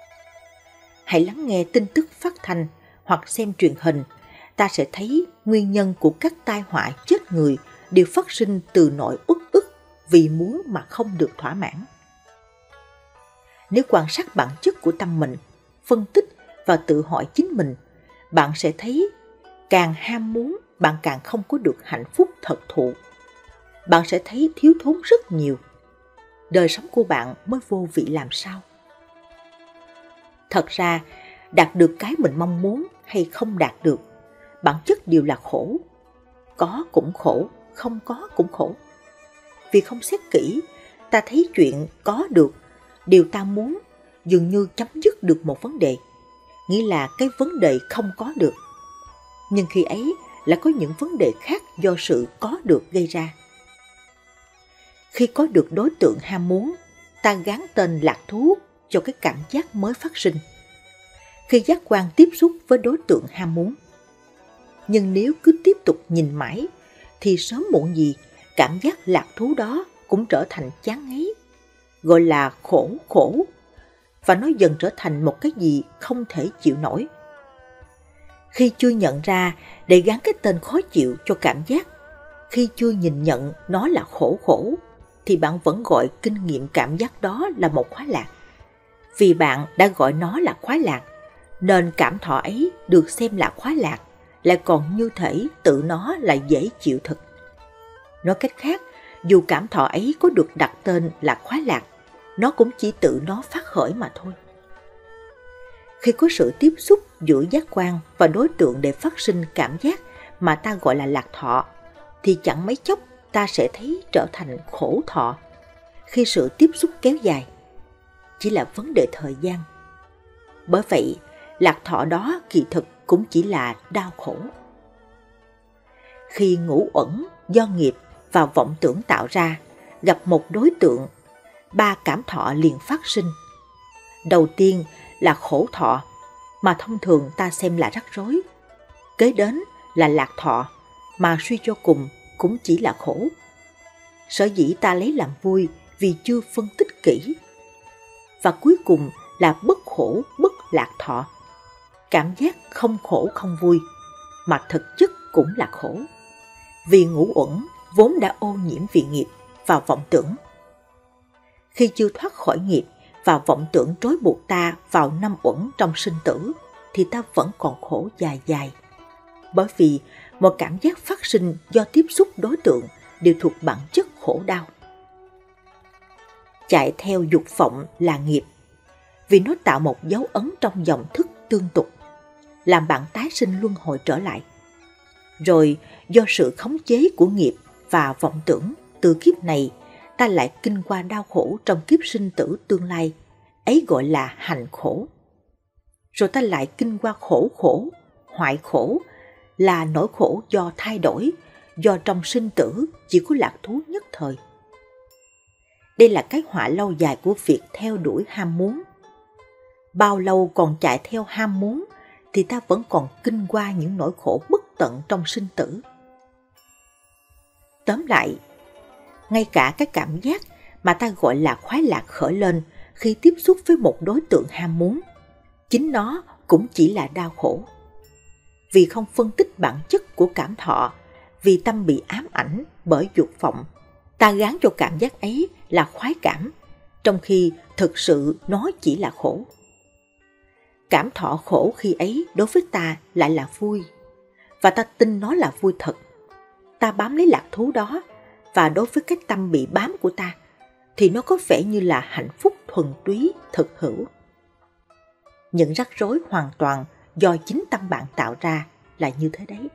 Hãy lắng nghe tin tức phát thanh hoặc xem truyền hình, ta sẽ thấy nguyên nhân của các tai họa chết người đều phát sinh từ nỗi uất ức vì muốn mà không được thỏa mãn. Nếu quan sát bản chất của tâm mình, phân tích và tự hỏi chính mình, bạn sẽ thấy càng ham muốn, bạn càng không có được hạnh phúc thật thụ. Bạn sẽ thấy thiếu thốn rất nhiều. Đời sống của bạn mới vô vị làm sao. Thật ra, đạt được cái mình mong muốn hay không đạt được, bản chất đều là khổ. Có cũng khổ, không có cũng khổ. Vì không xét kỹ, ta thấy chuyện có được, điều ta muốn dường như chấm dứt được một vấn đề, nghĩa là cái vấn đề không có được. Nhưng khi ấy là có những vấn đề khác do sự có được gây ra. Khi có được đối tượng ham muốn, ta gán tên lạc thú cho cái cảm giác mới phát sinh. Khi giác quan tiếp xúc với đối tượng ham muốn. Nhưng nếu cứ tiếp tục nhìn mãi, thì sớm muộn gì cảm giác lạc thú đó cũng trở thành chán ngấy, gọi là khổ khổ, và nó dần trở thành một cái gì không thể chịu nổi. Khi chưa nhận ra để gắn cái tên khó chịu cho cảm giác, khi chưa nhìn nhận nó là khổ khổ, thì bạn vẫn gọi kinh nghiệm cảm giác đó là một khoái lạc. Vì bạn đã gọi nó là khoái lạc, nên cảm thọ ấy được xem là khoái lạc, lại còn như thể tự nó là dễ chịu thực. Nói cách khác, dù cảm thọ ấy có được đặt tên là khoái lạc, nó cũng chỉ tự nó phát khởi mà thôi. Khi có sự tiếp xúc giữa giác quan và đối tượng để phát sinh cảm giác mà ta gọi là lạc thọ, thì chẳng mấy chốc ta sẽ thấy trở thành khổ thọ. Khi sự tiếp xúc kéo dài, chỉ là vấn đề thời gian. Bởi vậy, lạc thọ đó kỳ thực cũng chỉ là đau khổ. Khi ngũ uẩn do nghiệp và vọng tưởng tạo ra, gặp một đối tượng, ba cảm thọ liền phát sinh. Đầu tiên là khổ thọ, mà thông thường ta xem là rắc rối. Kế đến là lạc thọ, mà suy cho cùng cũng chỉ là khổ. Sở dĩ ta lấy làm vui vì chưa phân tích kỹ. Và cuối cùng là bất khổ bất lạc thọ. Cảm giác không khổ không vui, mà thực chất cũng là khổ. Vì ngũ uẩn vốn đã ô nhiễm vì nghiệp và vọng tưởng. Khi chưa thoát khỏi nghiệp và vọng tưởng trói buộc ta vào năm uẩn trong sinh tử, thì ta vẫn còn khổ dài dài. Bởi vì một cảm giác phát sinh do tiếp xúc đối tượng đều thuộc bản chất khổ đau. Chạy theo dục vọng là nghiệp, vì nó tạo một dấu ấn trong dòng thức tương tục, làm bạn tái sinh luân hồi trở lại. Rồi do sự khống chế của nghiệp và vọng tưởng, từ kiếp này ta lại kinh qua đau khổ trong kiếp sinh tử tương lai, ấy gọi là hành khổ. Rồi ta lại kinh qua khổ khổ, hoại khổ, là nỗi khổ do thay đổi, do trong sinh tử chỉ có lạc thú nhất thời. Đây là cái họa lâu dài của việc theo đuổi ham muốn. Bao lâu còn chạy theo ham muốn thì ta vẫn còn kinh qua những nỗi khổ bất tận trong sinh tử. Tóm lại, ngay cả cái cảm giác mà ta gọi là khoái lạc khởi lên khi tiếp xúc với một đối tượng ham muốn, chính nó cũng chỉ là đau khổ. Vì không phân tích bản chất của cảm thọ, vì tâm bị ám ảnh bởi dục vọng, ta gán cho cảm giác ấy là khoái cảm, trong khi thực sự nó chỉ là khổ. Cảm thọ khổ khi ấy đối với ta lại là vui, và ta tin nó là vui thật. Ta bám lấy lạc thú đó, và đối với cái tâm bị bám của ta, thì nó có vẻ như là hạnh phúc thuần túy, thực hữu. Những rắc rối hoàn toàn do chính tâm bạn tạo ra là như thế đấy.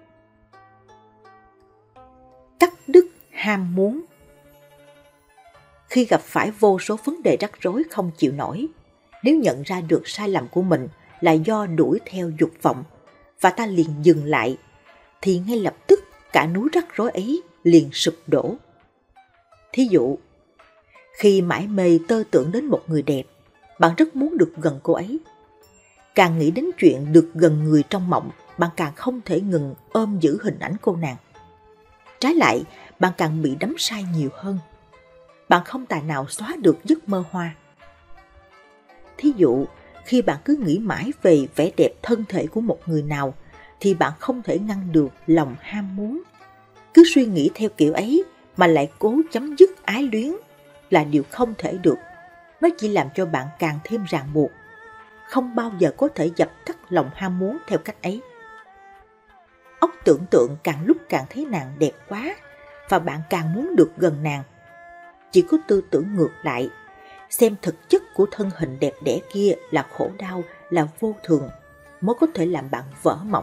Cắt đứt ham muốn. Khi gặp phải vô số vấn đề rắc rối không chịu nổi, nếu nhận ra được sai lầm của mình là do đuổi theo dục vọng và ta liền dừng lại, thì ngay lập tức cả núi rắc rối ấy liền sụp đổ. Thí dụ, khi mải mê tơ tưởng đến một người đẹp, bạn rất muốn được gần cô ấy. Càng nghĩ đến chuyện được gần người trong mộng, bạn càng không thể ngừng ôm giữ hình ảnh cô nàng. Trái lại, bạn càng bị đắm say nhiều hơn. Bạn không tài nào xóa được giấc mơ hoa. Thí dụ, khi bạn cứ nghĩ mãi về vẻ đẹp thân thể của một người nào, thì bạn không thể ngăn được lòng ham muốn. Cứ suy nghĩ theo kiểu ấy mà lại cố chấm dứt ái luyến là điều không thể được. Nó chỉ làm cho bạn càng thêm ràng buộc, không bao giờ có thể dập tắt lòng ham muốn theo cách ấy. Óc tưởng tượng càng lúc càng thấy nàng đẹp quá, và bạn càng muốn được gần nàng. Chỉ có tư tưởng ngược lại, xem thực chất của thân hình đẹp đẽ kia là khổ đau, là vô thường, mới có thể làm bạn vỡ mộng.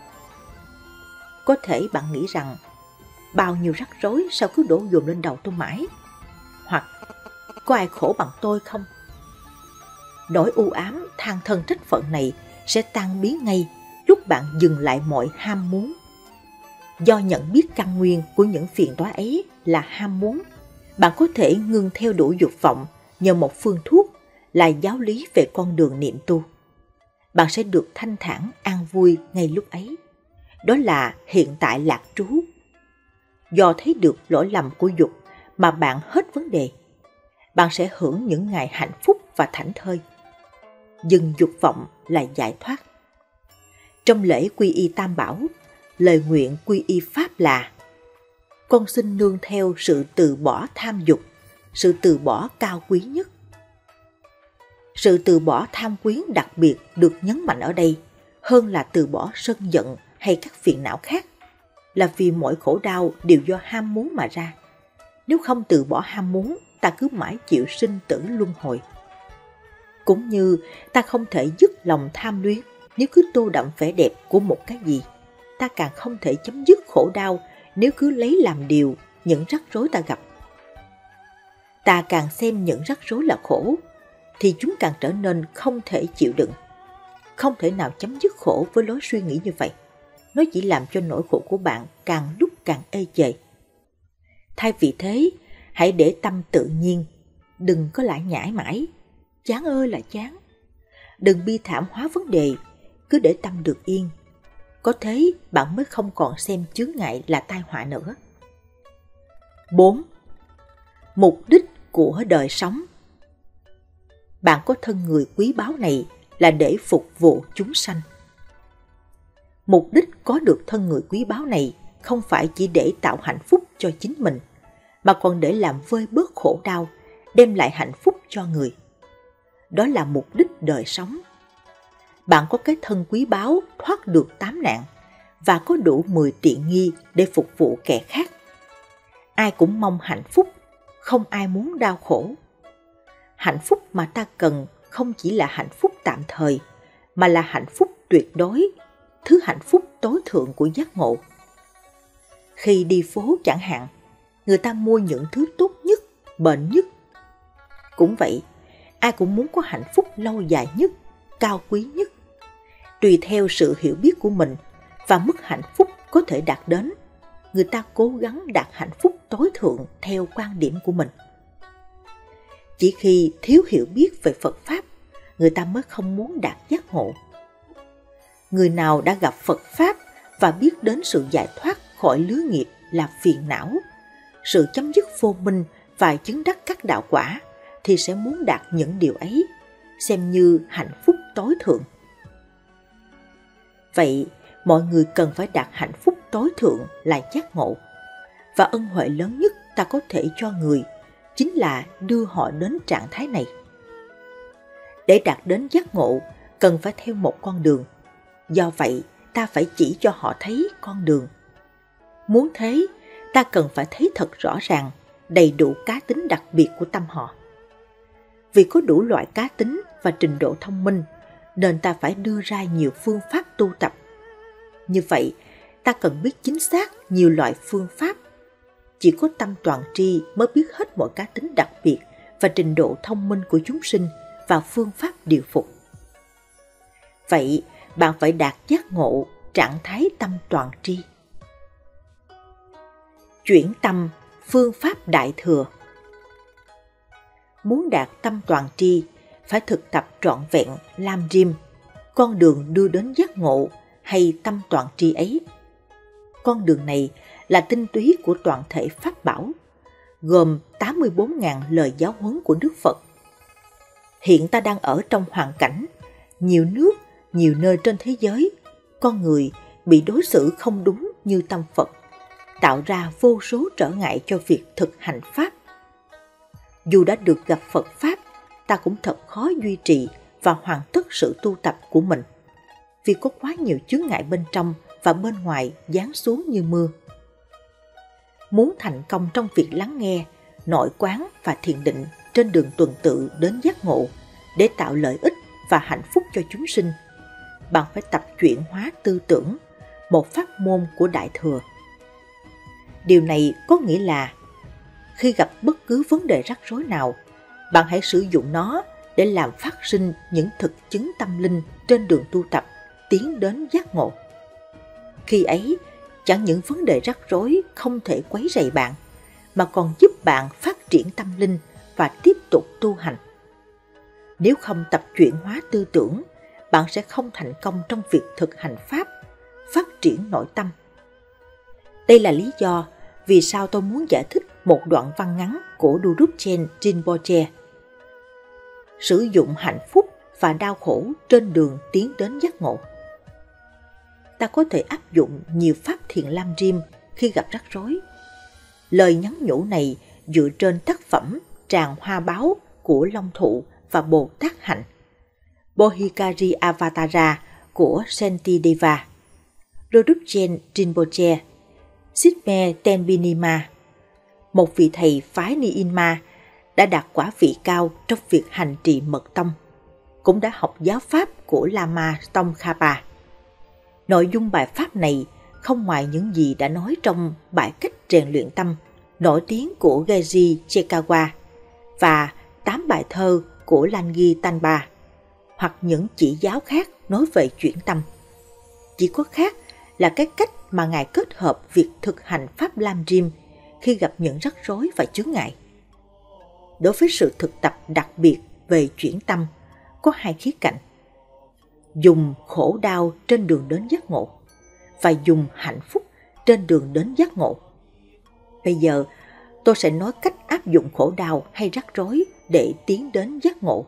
Có thể bạn nghĩ rằng, bao nhiêu rắc rối sao cứ đổ dồn lên đầu tôi mãi? Hoặc, có ai khổ bằng tôi không? Nỗi u ám, than thân trách phận này sẽ tan biến ngay lúc bạn dừng lại mọi ham muốn. Do nhận biết căn nguyên của những phiền toái ấy là ham muốn, bạn có thể ngừng theo đuổi dục vọng nhờ một phương thuốc là giáo lý về con đường niệm tu. Bạn sẽ được thanh thản, an vui ngay lúc ấy. Đó là hiện tại lạc trú. Do thấy được lỗi lầm của dục mà bạn hết vấn đề, bạn sẽ hưởng những ngày hạnh phúc và thảnh thơi. Dừng dục vọng là giải thoát. Trong lễ quy y Tam Bảo, lời nguyện quy y Pháp là: con xin nương theo sự từ bỏ tham dục, sự từ bỏ cao quý nhất. Sự từ bỏ tham quyến đặc biệt được nhấn mạnh ở đây hơn là từ bỏ sân giận hay các phiền não khác, là vì mọi khổ đau đều do ham muốn mà ra. Nếu không từ bỏ ham muốn, ta cứ mãi chịu sinh tử luân hồi. Cũng như ta không thể dứt lòng tham luyến nếu cứ tô đậm vẻ đẹp của một cái gì, ta càng không thể chấm dứt khổ đau nếu cứ lấy làm điều những rắc rối ta gặp. Ta càng xem những rắc rối là khổ, thì chúng càng trở nên không thể chịu đựng. Không thể nào chấm dứt khổ với lối suy nghĩ như vậy. Nó chỉ làm cho nỗi khổ của bạn càng lúc càng ê chề. Thay vì thế, hãy để tâm tự nhiên, đừng có lải nhải mãi. Chán ơi là chán. Đừng bi thảm hóa vấn đề, cứ để tâm được yên. Có thế bạn mới không còn xem chướng ngại là tai họa nữa. bốn. Mục đích của đời sống. Bạn có thân người quý báu này là để phục vụ chúng sanh. Mục đích có được thân người quý báu này không phải chỉ để tạo hạnh phúc cho chính mình, mà còn để làm vơi bớt khổ đau, đem lại hạnh phúc cho người. Đó là mục đích đời sống. Bạn có cái thân quý báu thoát được tám nạn và có đủ mười tiện nghi để phục vụ kẻ khác. Ai cũng mong hạnh phúc, không ai muốn đau khổ. Hạnh phúc mà ta cần không chỉ là hạnh phúc tạm thời, mà là hạnh phúc tuyệt đối, thứ hạnh phúc tối thượng của giác ngộ. Khi đi phố chẳng hạn, người ta mua những thứ tốt nhất, bền nhất. Cũng vậy, ai cũng muốn có hạnh phúc lâu dài nhất, cao quý nhất. Tùy theo sự hiểu biết của mình, và mức hạnh phúc có thể đạt đến, người ta cố gắng đạt hạnh phúc tối thượng theo quan điểm của mình. Chỉ khi thiếu hiểu biết về Phật Pháp, người ta mới không muốn đạt giác ngộ. Người nào đã gặp Phật Pháp và biết đến sự giải thoát khỏi lứa nghiệp là phiền não, sự chấm dứt vô minh và chứng đắc các đạo quả, thì sẽ muốn đạt những điều ấy, xem như hạnh phúc tối thượng. Vậy, mọi người cần phải đạt hạnh phúc tối thượng là giác ngộ. Và ân huệ lớn nhất ta có thể cho người chính là đưa họ đến trạng thái này. Để đạt đến giác ngộ, cần phải theo một con đường. Do vậy, ta phải chỉ cho họ thấy con đường. Muốn thế, ta cần phải thấy thật rõ ràng, đầy đủ cá tính đặc biệt của tâm họ. Vì có đủ loại cá tính và trình độ thông minh, nên ta phải đưa ra nhiều phương pháp tu tập. Như vậy, ta cần biết chính xác nhiều loại phương pháp. Chỉ có tâm toàn tri mới biết hết mọi cá tính đặc biệt và trình độ thông minh của chúng sinh và phương pháp điều phục. Vậy, bạn phải đạt giác ngộ, trạng thái tâm toàn tri. Chuyển tâm, phương pháp đại thừa. Muốn đạt tâm toàn tri, phải thực tập trọn vẹn Lam Rim, con đường đưa đến giác ngộ hay tâm toàn tri ấy. Con đường này là tinh túy của toàn thể Pháp Bảo, gồm tám mươi bốn nghìn lời giáo huấn của Đức Phật. Hiện ta đang ở trong hoàn cảnh, nhiều nước, nhiều nơi trên thế giới, con người bị đối xử không đúng như tâm Phật, tạo ra vô số trở ngại cho việc thực hành Pháp. Dù đã được gặp Phật Pháp, ta cũng thật khó duy trì và hoàn tất sự tu tập của mình, vì có quá nhiều chướng ngại bên trong và bên ngoài giáng xuống như mưa. Muốn thành công trong việc lắng nghe, nội quán và thiền định trên đường tuần tự đến giác ngộ để tạo lợi ích và hạnh phúc cho chúng sinh, bạn phải tập chuyển hóa tư tưởng, một pháp môn của Đại Thừa. Điều này có nghĩa là khi gặp bất cứ vấn đề rắc rối nào, bạn hãy sử dụng nó để làm phát sinh những thực chứng tâm linh trên đường tu tập tiến đến giác ngộ. Khi ấy, chẳng những vấn đề rắc rối không thể quấy rầy bạn, mà còn giúp bạn phát triển tâm linh và tiếp tục tu hành. Nếu không tập chuyển hóa tư tưởng, bạn sẽ không thành công trong việc thực hành Pháp, phát triển nội tâm. Đây là lý do vì sao tôi muốn giải thích một đoạn văn ngắn của Drupchen Rinpoche. Sử dụng hạnh phúc và đau khổ trên đường tiến đến giác ngộ. Ta có thể áp dụng nhiều pháp thiền Lam Rim khi gặp rắc rối. Lời nhắn nhủ này dựa trên tác phẩm Tràng Hoa Báo của Long Thụ và Bồ Tát Hạnh, Bohikari Avatara của Shantideva, Drupchen Rinpoche, Sitme Tenbinima, một vị thầy phái Nyingma đã đạt quả vị cao trong việc hành trì mật tông, cũng đã học giáo pháp của Lama Tsongkhapa. Nội dung bài pháp này không ngoài những gì đã nói trong bài cách rèn luyện tâm nổi tiếng của Geji Chekawa và tám bài thơ của Langi Tanpa, hoặc những chỉ giáo khác nói về chuyển tâm. Chỉ có khác là cái cách mà Ngài kết hợp việc thực hành pháp Lam Rim khi gặp những rắc rối và chướng ngại. Đối với sự thực tập đặc biệt về chuyển tâm, có hai khía cạnh: dùng khổ đau trên đường đến giác ngộ và dùng hạnh phúc trên đường đến giác ngộ. Bây giờ, tôi sẽ nói cách áp dụng khổ đau hay rắc rối để tiến đến giác ngộ.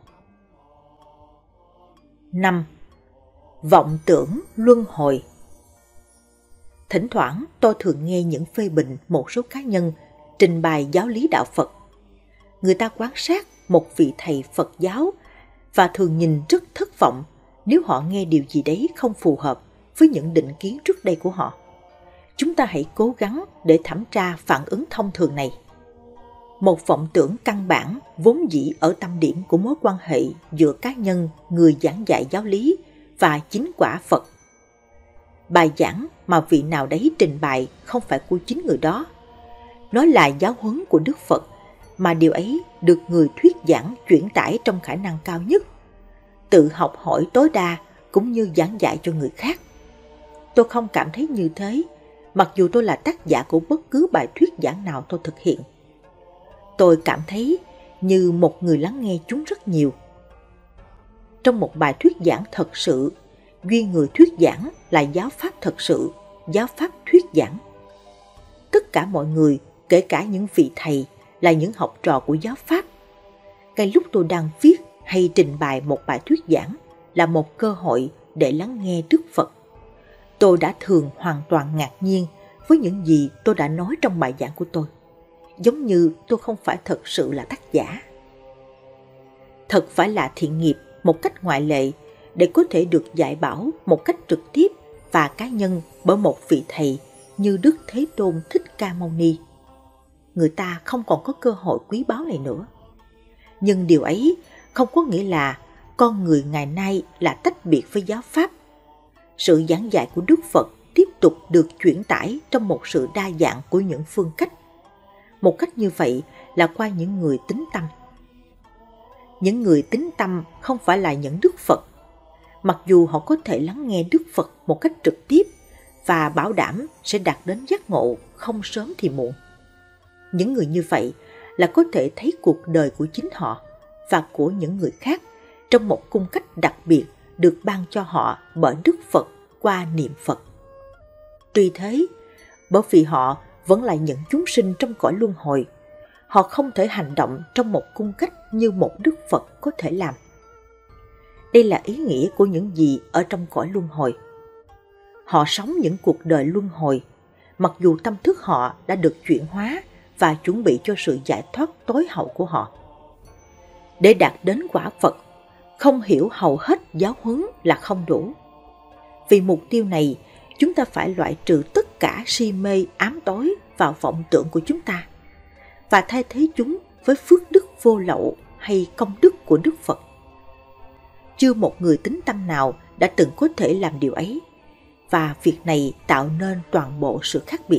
năm. Vọng tưởng luân hồi. Thỉnh thoảng tôi thường nghe những phê bình một số cá nhân trình bày giáo lý đạo Phật. Người ta quan sát một vị thầy Phật giáo và thường nhìn rất thất vọng nếu họ nghe điều gì đấy không phù hợp với những định kiến trước đây của họ. Chúng ta hãy cố gắng để thẩm tra phản ứng thông thường này. Một vọng tưởng căn bản vốn dĩ ở tâm điểm của mối quan hệ giữa cá nhân, người giảng dạy giáo lý và chính quả Phật. Bài giảng mà vị nào đấy trình bày không phải của chính người đó. Nó là giáo huấn của Đức Phật, mà điều ấy được người thuyết giảng chuyển tải trong khả năng cao nhất, tự học hỏi tối đa cũng như giảng dạy cho người khác. Tôi không cảm thấy như thế, mặc dù tôi là tác giả của bất cứ bài thuyết giảng nào tôi thực hiện. Tôi cảm thấy như một người lắng nghe chúng rất nhiều. Trong một bài thuyết giảng thật sự, duy người thuyết giảng là giáo pháp thật sự, giáo pháp thuyết giảng. Tất cả mọi người, kể cả những vị thầy, là những học trò của giáo pháp. Cái lúc tôi đang viết hay trình bày một bài thuyết giảng là một cơ hội để lắng nghe Đức Phật. Tôi đã thường hoàn toàn ngạc nhiên với những gì tôi đã nói trong bài giảng của tôi, giống như tôi không phải thật sự là tác giả. Thật phải là thiện nghiệp một cách ngoại lệ để có thể được dạy bảo một cách trực tiếp và cá nhân bởi một vị thầy như Đức Thế Tôn Thích Ca Mâu Ni. Người ta không còn có cơ hội quý báu này nữa. Nhưng điều ấy không có nghĩa là con người ngày nay là tách biệt với giáo pháp. Sự giảng dạy của Đức Phật tiếp tục được chuyển tải trong một sự đa dạng của những phương cách. Một cách như vậy là qua những người tín tâm. Những người tín tâm không phải là những Đức Phật, mặc dù họ có thể lắng nghe Đức Phật một cách trực tiếp và bảo đảm sẽ đạt đến giác ngộ không sớm thì muộn. Những người như vậy là có thể thấy cuộc đời của chính họ và của những người khác trong một cung cách đặc biệt được ban cho họ bởi Đức Phật qua niệm Phật. Tuy thế, bởi vì họ vẫn là những chúng sinh trong cõi luân hồi, họ không thể hành động trong một cung cách như một Đức Phật có thể làm. Đây là ý nghĩa của những gì ở trong cõi luân hồi. Họ sống những cuộc đời luân hồi, mặc dù tâm thức họ đã được chuyển hóa và chuẩn bị cho sự giải thoát tối hậu của họ. Để đạt đến quả Phật, không hiểu hầu hết giáo huấn là không đủ. Vì mục tiêu này, chúng ta phải loại trừ tất cả si mê ám tối vào vọng tưởng của chúng ta và thay thế chúng với phước đức vô lậu hay công đức của Đức Phật. Chưa một người tín tâm nào đã từng có thể làm điều ấy, và việc này tạo nên toàn bộ sự khác biệt.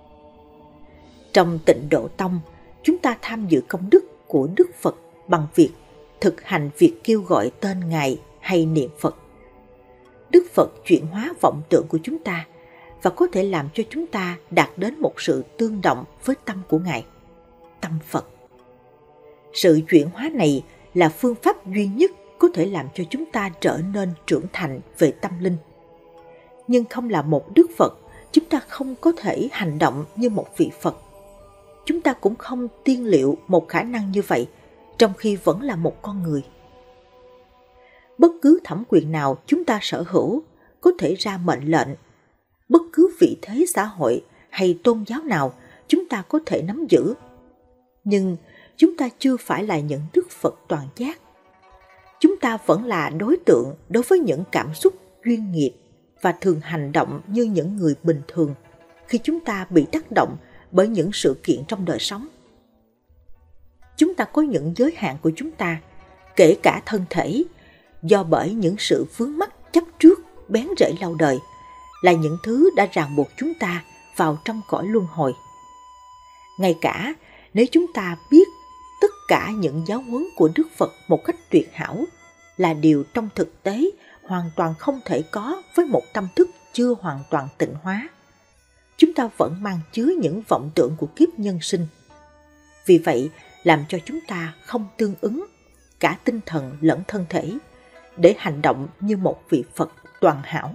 Trong Tịnh Độ Tông, chúng ta tham dự công đức của Đức Phật bằng việc thực hành việc kêu gọi tên Ngài hay niệm Phật. Đức Phật chuyển hóa vọng tưởng của chúng ta và có thể làm cho chúng ta đạt đến một sự tương đồng với tâm của Ngài, tâm Phật. Sự chuyển hóa này là phương pháp duy nhất có thể làm cho chúng ta trở nên trưởng thành về tâm linh. Nhưng không là một Đức Phật, chúng ta không có thể hành động như một vị Phật. Chúng ta cũng không tiên liệu một khả năng như vậy, trong khi vẫn là một con người. Bất cứ thẩm quyền nào chúng ta sở hữu có thể ra mệnh lệnh. Bất cứ vị thế xã hội hay tôn giáo nào chúng ta có thể nắm giữ. Nhưng chúng ta chưa phải là những Đức Phật toàn giác. Chúng ta vẫn là đối tượng đối với những cảm xúc chuyên nghiệp và thường hành động như những người bình thường khi chúng ta bị tác động bởi những sự kiện trong đời sống. Chúng ta có những giới hạn của chúng ta, kể cả thân thể, do bởi những sự vướng mắc chấp trước bén rễ lâu đời, là những thứ đã ràng buộc chúng ta vào trong cõi luân hồi. Ngay cả nếu chúng ta biết tất cả những giáo huấn của Đức Phật một cách tuyệt hảo, là điều trong thực tế hoàn toàn không thể có với một tâm thức chưa hoàn toàn tịnh hóa. Chúng ta vẫn mang chứa những vọng tưởng của kiếp nhân sinh. Vì vậy, làm cho chúng ta không tương ứng cả tinh thần lẫn thân thể để hành động như một vị Phật toàn hảo.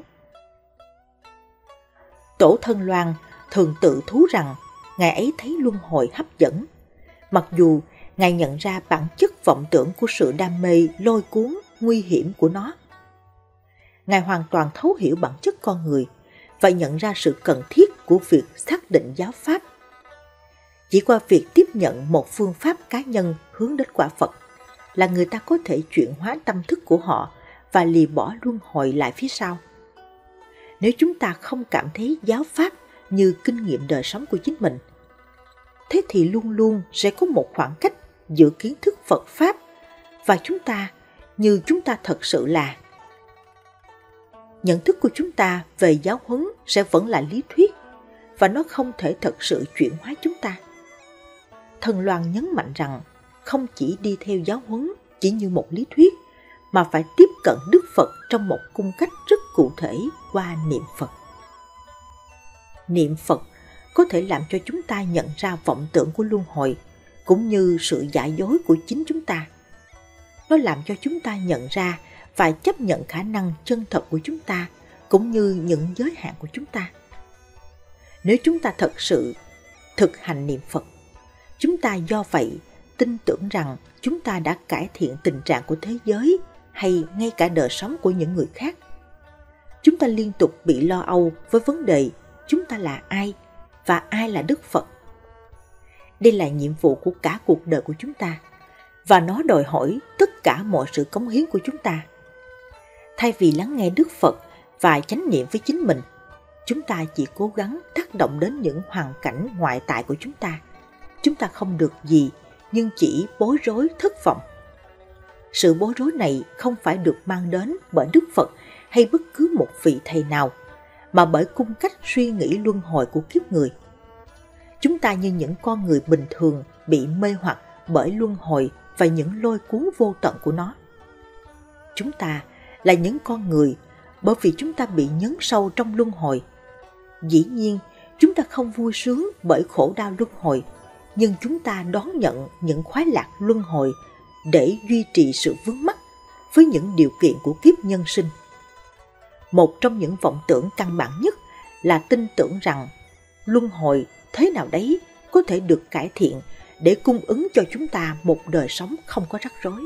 Tổ Thân Loan thường tự thú rằng Ngài ấy thấy luân hồi hấp dẫn, mặc dù Ngài nhận ra bản chất vọng tưởng của sự đam mê lôi cuốn nguy hiểm của nó. Ngài hoàn toàn thấu hiểu bản chất con người và nhận ra sự cần thiết của việc xác định giáo pháp. Chỉ qua việc tiếp nhận một phương pháp cá nhân hướng đến quả Phật là người ta có thể chuyển hóa tâm thức của họ và lìa bỏ luân hồi lại phía sau. Nếu chúng ta không cảm thấy giáo pháp như kinh nghiệm đời sống của chính mình, thế thì luôn luôn sẽ có một khoảng cách giữa kiến thức Phật Pháp và chúng ta như chúng ta thật sự là. Nhận thức của chúng ta về giáo huấn sẽ vẫn là lý thuyết và nó không thể thật sự chuyển hóa chúng ta. Thần Loan nhấn mạnh rằng không chỉ đi theo giáo huấn chỉ như một lý thuyết, mà phải tiếp cận Đức Phật trong một cung cách rất cụ thể qua niệm Phật. Niệm Phật có thể làm cho chúng ta nhận ra vọng tưởng của luân hồi, cũng như sự giả dối của chính chúng ta. Nó làm cho chúng ta nhận ra và chấp nhận khả năng chân thật của chúng ta, cũng như những giới hạn của chúng ta. Nếu chúng ta thật sự thực hành niệm Phật, chúng ta do vậy tin tưởng rằng chúng ta đã cải thiện tình trạng của thế giới hay ngay cả đời sống của những người khác. Chúng ta liên tục bị lo âu với vấn đề chúng ta là ai và ai là Đức Phật. Đây là nhiệm vụ của cả cuộc đời của chúng ta, và nó đòi hỏi tất cả mọi sự cống hiến của chúng ta. Thay vì lắng nghe Đức Phật và chánh niệm với chính mình, chúng ta chỉ cố gắng tác động đến những hoàn cảnh ngoại tại của chúng ta. Chúng ta không được gì, nhưng chỉ bối rối, thất vọng. Sự bối rối này không phải được mang đến bởi Đức Phật hay bất cứ một vị thầy nào, mà bởi cung cách suy nghĩ luân hồi của kiếp người. Chúng ta như những con người bình thường bị mê hoặc bởi luân hồi và những lôi cuốn vô tận của nó. Chúng ta là những con người bởi vì chúng ta bị nhấn sâu trong luân hồi. Dĩ nhiên, chúng ta không vui sướng bởi khổ đau luân hồi, nhưng chúng ta đón nhận những khoái lạc luân hồi để duy trì sự vướng mắc với những điều kiện của kiếp nhân sinh. Một trong những vọng tưởng căn bản nhất là tin tưởng rằng luân hồi thế nào đấy có thể được cải thiện để cung ứng cho chúng ta một đời sống không có rắc rối.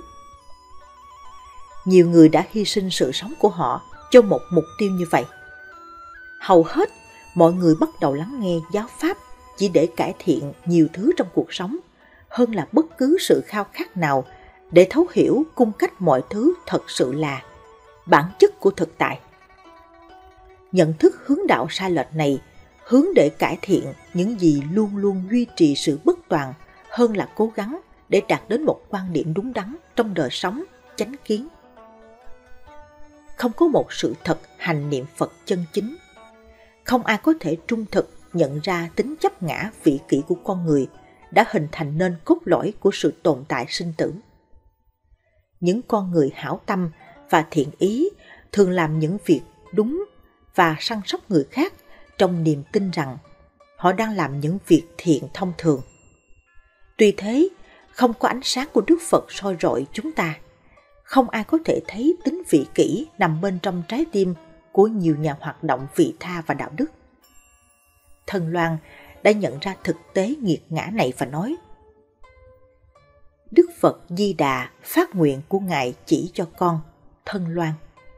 Nhiều người đã hy sinh sự sống của họ cho một mục tiêu như vậy. Hầu hết mọi người bắt đầu lắng nghe giáo pháp chỉ để cải thiện nhiều thứ trong cuộc sống, hơn là bất cứ sự khao khát nào để thấu hiểu cung cách mọi thứ thật sự là bản chất của thực tại. Nhận thức hướng đạo sai lệch này hướng để cải thiện những gì luôn luôn duy trì sự bất toàn, hơn là cố gắng để đạt đến một quan điểm đúng đắn trong đời sống, chánh kiến. Không có một sự thật hành niệm Phật chân chính. Không ai có thể trung thực nhận ra tính chấp ngã vị kỷ của con người đã hình thành nên cốt lõi của sự tồn tại sinh tử. Những con người hảo tâm và thiện ý thường làm những việc đúng và săn sóc người khác trong niềm tin rằng họ đang làm những việc thiện thông thường. Tuy thế, không có ánh sáng của Đức Phật soi rọi chúng ta. Không ai có thể thấy tính vị kỷ nằm bên trong trái tim của nhiều nhà hoạt động vị tha và đạo đức. Thân Loan đã nhận ra thực tế nghiệt ngã này và nói: Đức Phật Di Đà phát nguyện của Ngài chỉ cho con, Thân Loan.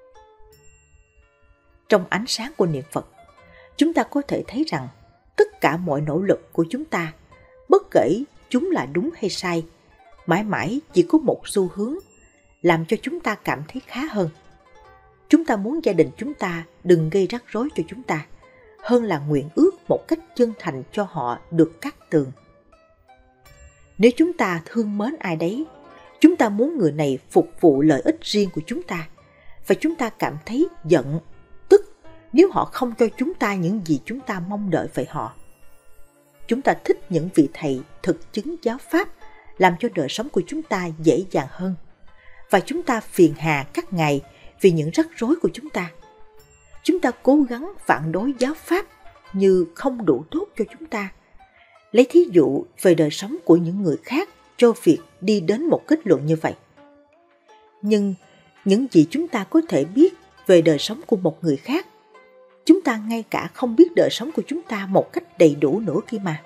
Trong ánh sáng của niệm Phật, chúng ta có thể thấy rằng tất cả mọi nỗ lực của chúng ta, bất kể chúng là đúng hay sai, mãi mãi chỉ có một xu hướng làm cho chúng ta cảm thấy khá hơn. Chúng ta muốn gia đình chúng ta đừng gây rắc rối cho chúng ta, hơn là nguyện ước một cách chân thành cho họ được cát tường. Nếu chúng ta thương mến ai đấy, chúng ta muốn người này phục vụ lợi ích riêng của chúng ta, và chúng ta cảm thấy giận, tức nếu họ không cho chúng ta những gì chúng ta mong đợi về họ. Chúng ta thích những vị thầy thực chứng giáo pháp làm cho đời sống của chúng ta dễ dàng hơn, và chúng ta phiền hà các ngài vì những rắc rối của chúng ta. Chúng ta cố gắng phản đối giáo pháp như không đủ tốt cho chúng ta. Lấy thí dụ về đời sống của những người khác cho việc đi đến một kết luận như vậy. Nhưng những gì chúng ta có thể biết về đời sống của một người khác, chúng ta ngay cả không biết đời sống của chúng ta một cách đầy đủ nữa kia mà.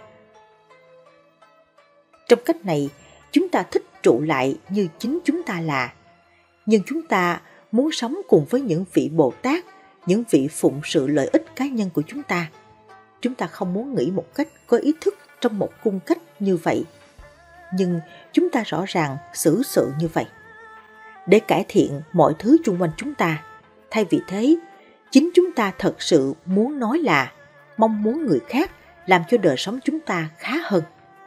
Trong cách này, chúng ta thích trụ lại như chính chúng ta là, nhưng chúng ta muốn sống cùng với những vị Bồ Tát, những vị phụng sự lợi ích cá nhân của chúng ta. Chúng ta không muốn nghĩ một cách có ý thức trong một cung cách như vậy, nhưng chúng ta rõ ràng xử sự như vậy để cải thiện mọi thứ xung quanh chúng ta. Thay vì thế, chính chúng ta thật sự muốn nói là mong muốn người khác làm cho đời sống chúng ta khá hơn.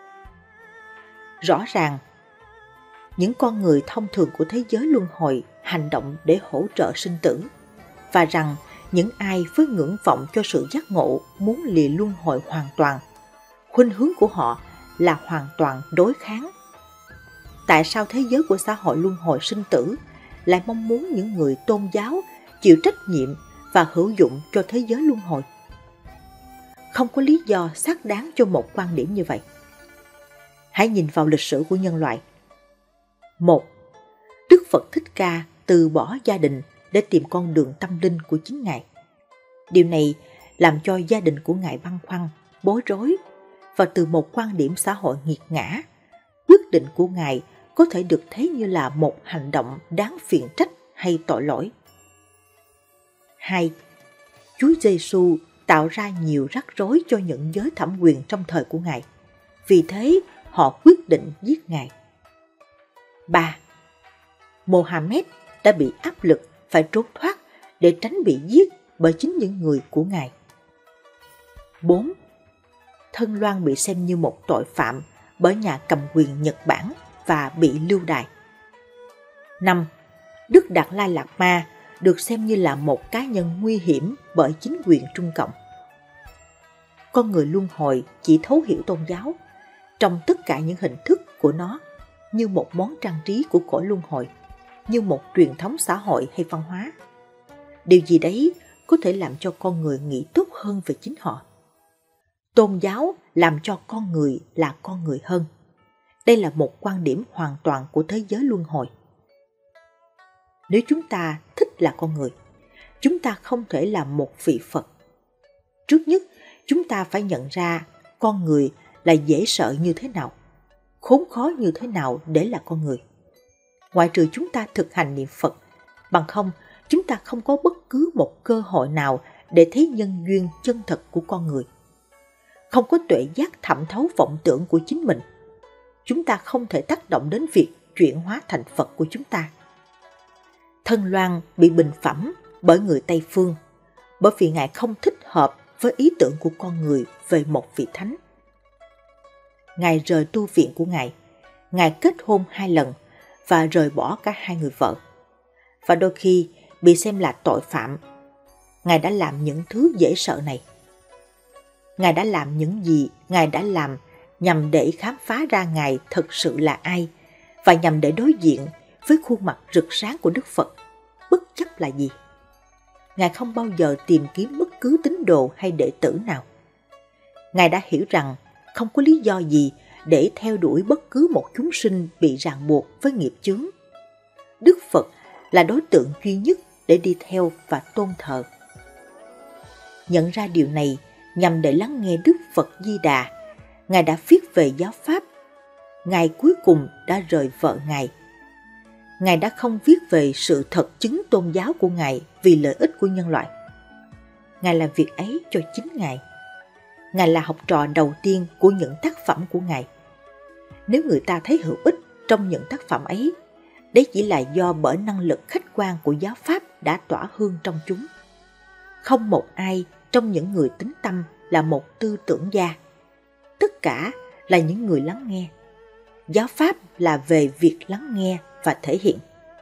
Rõ ràng, những con người thông thường của thế giới luân hồi hành động để hỗ trợ sinh tử, và rằng những ai với ngưỡng vọng cho sự giác ngộ muốn lìa luân hồi hoàn toàn, khuynh hướng của họ là hoàn toàn đối kháng. Tại sao thế giới của xã hội luân hồi sinh tử lại mong muốn những người tôn giáo chịu trách nhiệm và hữu dụng cho thế giới luân hồi? không có lý do xác đáng cho một quan điểm như vậy. Hãy nhìn vào lịch sử của nhân loại. Một, Đức Phật Thích Ca từ bỏ gia đình để tìm con đường tâm linh của chính Ngài. Điều này làm cho gia đình của Ngài băn khoăn, bối rối, và từ một quan điểm xã hội nghiệt ngã, quyết định của Ngài có thể được thấy như là một hành động đáng phiền trách hay tội lỗi. Hai, Chúa Giêsu tạo ra nhiều rắc rối cho những giới thẩm quyền trong thời của Ngài. Vì thế, họ quyết định giết Ngài. Ba, Mohammed đã bị áp lực phải trốn thoát để tránh bị giết bởi chính những người của Ngài. Bốn, Thân Loan bị xem như một tội phạm bởi nhà cầm quyền Nhật Bản và bị lưu đày. Năm, Đức Đạt Lai Lạt Ma được xem như là một cá nhân nguy hiểm bởi chính quyền Trung Cộng. Con người luân hồi chỉ thấu hiểu tôn giáo trong tất cả những hình thức của nó, như một món trang trí của cõi luân hồi, như một truyền thống xã hội hay văn hóa. Điều gì đấy có thể làm cho con người nghĩ tốt hơn về chính họ. Tôn giáo làm cho con người là con người hơn. Đây là một quan điểm hoàn toàn của thế giới luân hồi. Nếu chúng ta thích là con người, chúng ta không thể là một vị Phật. Trước nhất, chúng ta phải nhận ra con người là dễ sợ như thế nào, khốn khó như thế nào để là con người. Ngoại trừ chúng ta thực hành niệm Phật, bằng không chúng ta không có bất cứ một cơ hội nào để thấy nhân duyên chân thật của con người. Không có tuệ giác thẩm thấu vọng tưởng của chính mình, chúng ta không thể tác động đến việc chuyển hóa thành Phật của chúng ta. Thân Loan bị bình phẩm bởi người Tây Phương, bởi vì Ngài không thích hợp với ý tưởng của con người về một vị thánh. Ngài rời tu viện của Ngài, Ngài kết hôn hai lần và rời bỏ cả hai người vợ. Và đôi khi bị xem là tội phạm. Ngài đã làm những thứ dễ sợ này. Ngài đã làm những gì Ngài đã làm nhằm để khám phá ra Ngài thực sự là ai, và nhằm để đối diện với khuôn mặt rực sáng của Đức Phật, bất chấp là gì. Ngài không bao giờ tìm kiếm bất cứ tín đồ hay đệ tử nào. Ngài đã hiểu rằng không có lý do gì để theo đuổi bất cứ một chúng sinh bị ràng buộc với nghiệp chướng. Đức Phật là đối tượng duy nhất để đi theo và tôn thờ. Nhận ra điều này nhằm để lắng nghe Đức Phật Di Đà, Ngài đã viết về giáo pháp. Ngài cuối cùng đã rời vợ Ngài. Ngài đã không viết về sự thật chứng tôn giáo của Ngài vì lợi ích của nhân loại. Ngài làm việc ấy cho chính Ngài. Ngài là học trò đầu tiên của những tác phẩm của Ngài. Nếu người ta thấy hữu ích trong những tác phẩm ấy, đấy chỉ là do bởi năng lực khách quan của giáo pháp đã tỏa hương trong chúng. Không một ai trong những người tín tâm là một tư tưởng gia. Tất cả là những người lắng nghe. Giáo pháp là về việc lắng nghe và thể hiện.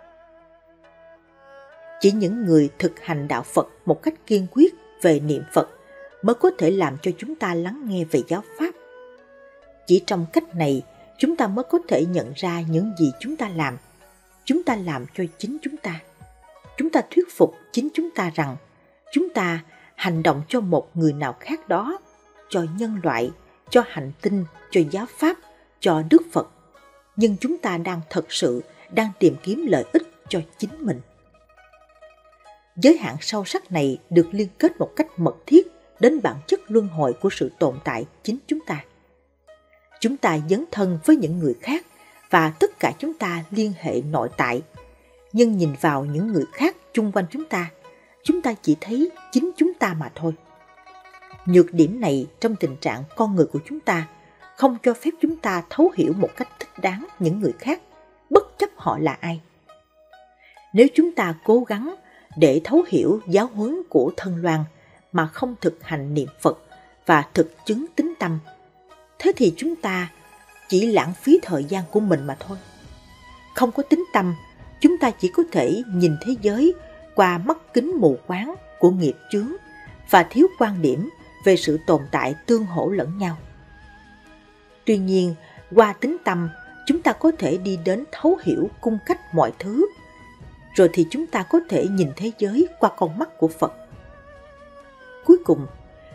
Chỉ những người thực hành đạo Phật một cách kiên quyết về niệm Phật mới có thể làm cho chúng ta lắng nghe về giáo pháp. Chỉ trong cách này, chúng ta mới có thể nhận ra những gì chúng ta làm. Chúng ta làm cho chính chúng ta. Chúng ta thuyết phục chính chúng ta rằng chúng ta hành động cho một người nào khác đó, cho nhân loại, cho hành tinh, cho giáo pháp, cho Đức Phật. Nhưng chúng ta đang thật sự đang tìm kiếm lợi ích cho chính mình. Giới hạn sâu sắc này được liên kết một cách mật thiết đến bản chất luân hồi của sự tồn tại chính chúng ta. Chúng ta dấn thân với những người khác và tất cả chúng ta liên hệ nội tại. Nhưng nhìn vào những người khác chung quanh chúng ta, chúng ta chỉ thấy chính chúng ta mà thôi. Nhược điểm này trong tình trạng con người của chúng ta không cho phép chúng ta thấu hiểu một cách thích đáng những người khác, bất chấp họ là ai. Nếu chúng ta cố gắng để thấu hiểu giáo huấn của Thân Loan mà không thực hành niệm Phật và thực chứng tín tâm, thế thì chúng ta chỉ lãng phí thời gian của mình mà thôi. Không có tín tâm, chúng ta chỉ có thể nhìn thế giới qua mắt kính mù quáng của nghiệp chướng và thiếu quan điểm về sự tồn tại tương hỗ lẫn nhau. Tuy nhiên, qua tín tâm, chúng ta có thể đi đến thấu hiểu cung cách mọi thứ, rồi thì chúng ta có thể nhìn thế giới qua con mắt của Phật. Cuối cùng,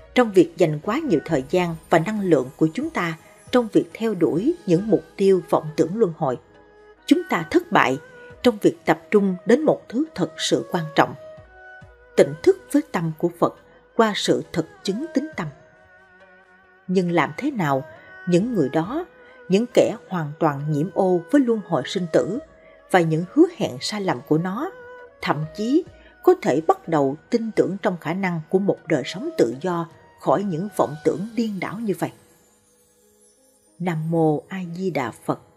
trong việc dành quá nhiều thời gian và năng lượng của chúng ta trong việc theo đuổi những mục tiêu vọng tưởng luân hồi, chúng ta thất bại trong việc tập trung đến một thứ thật sự quan trọng: tỉnh thức với tâm của Phật qua sự thực chứng tín tâm. Nhưng làm thế nào những người đó, những kẻ hoàn toàn nhiễm ô với luân hồi sinh tử và những hứa hẹn sai lầm của nó, thậm chí có thể bắt đầu tin tưởng trong khả năng của một đời sống tự do khỏi những vọng tưởng điên đảo như vậy? Nam Mô A Di Đà Phật.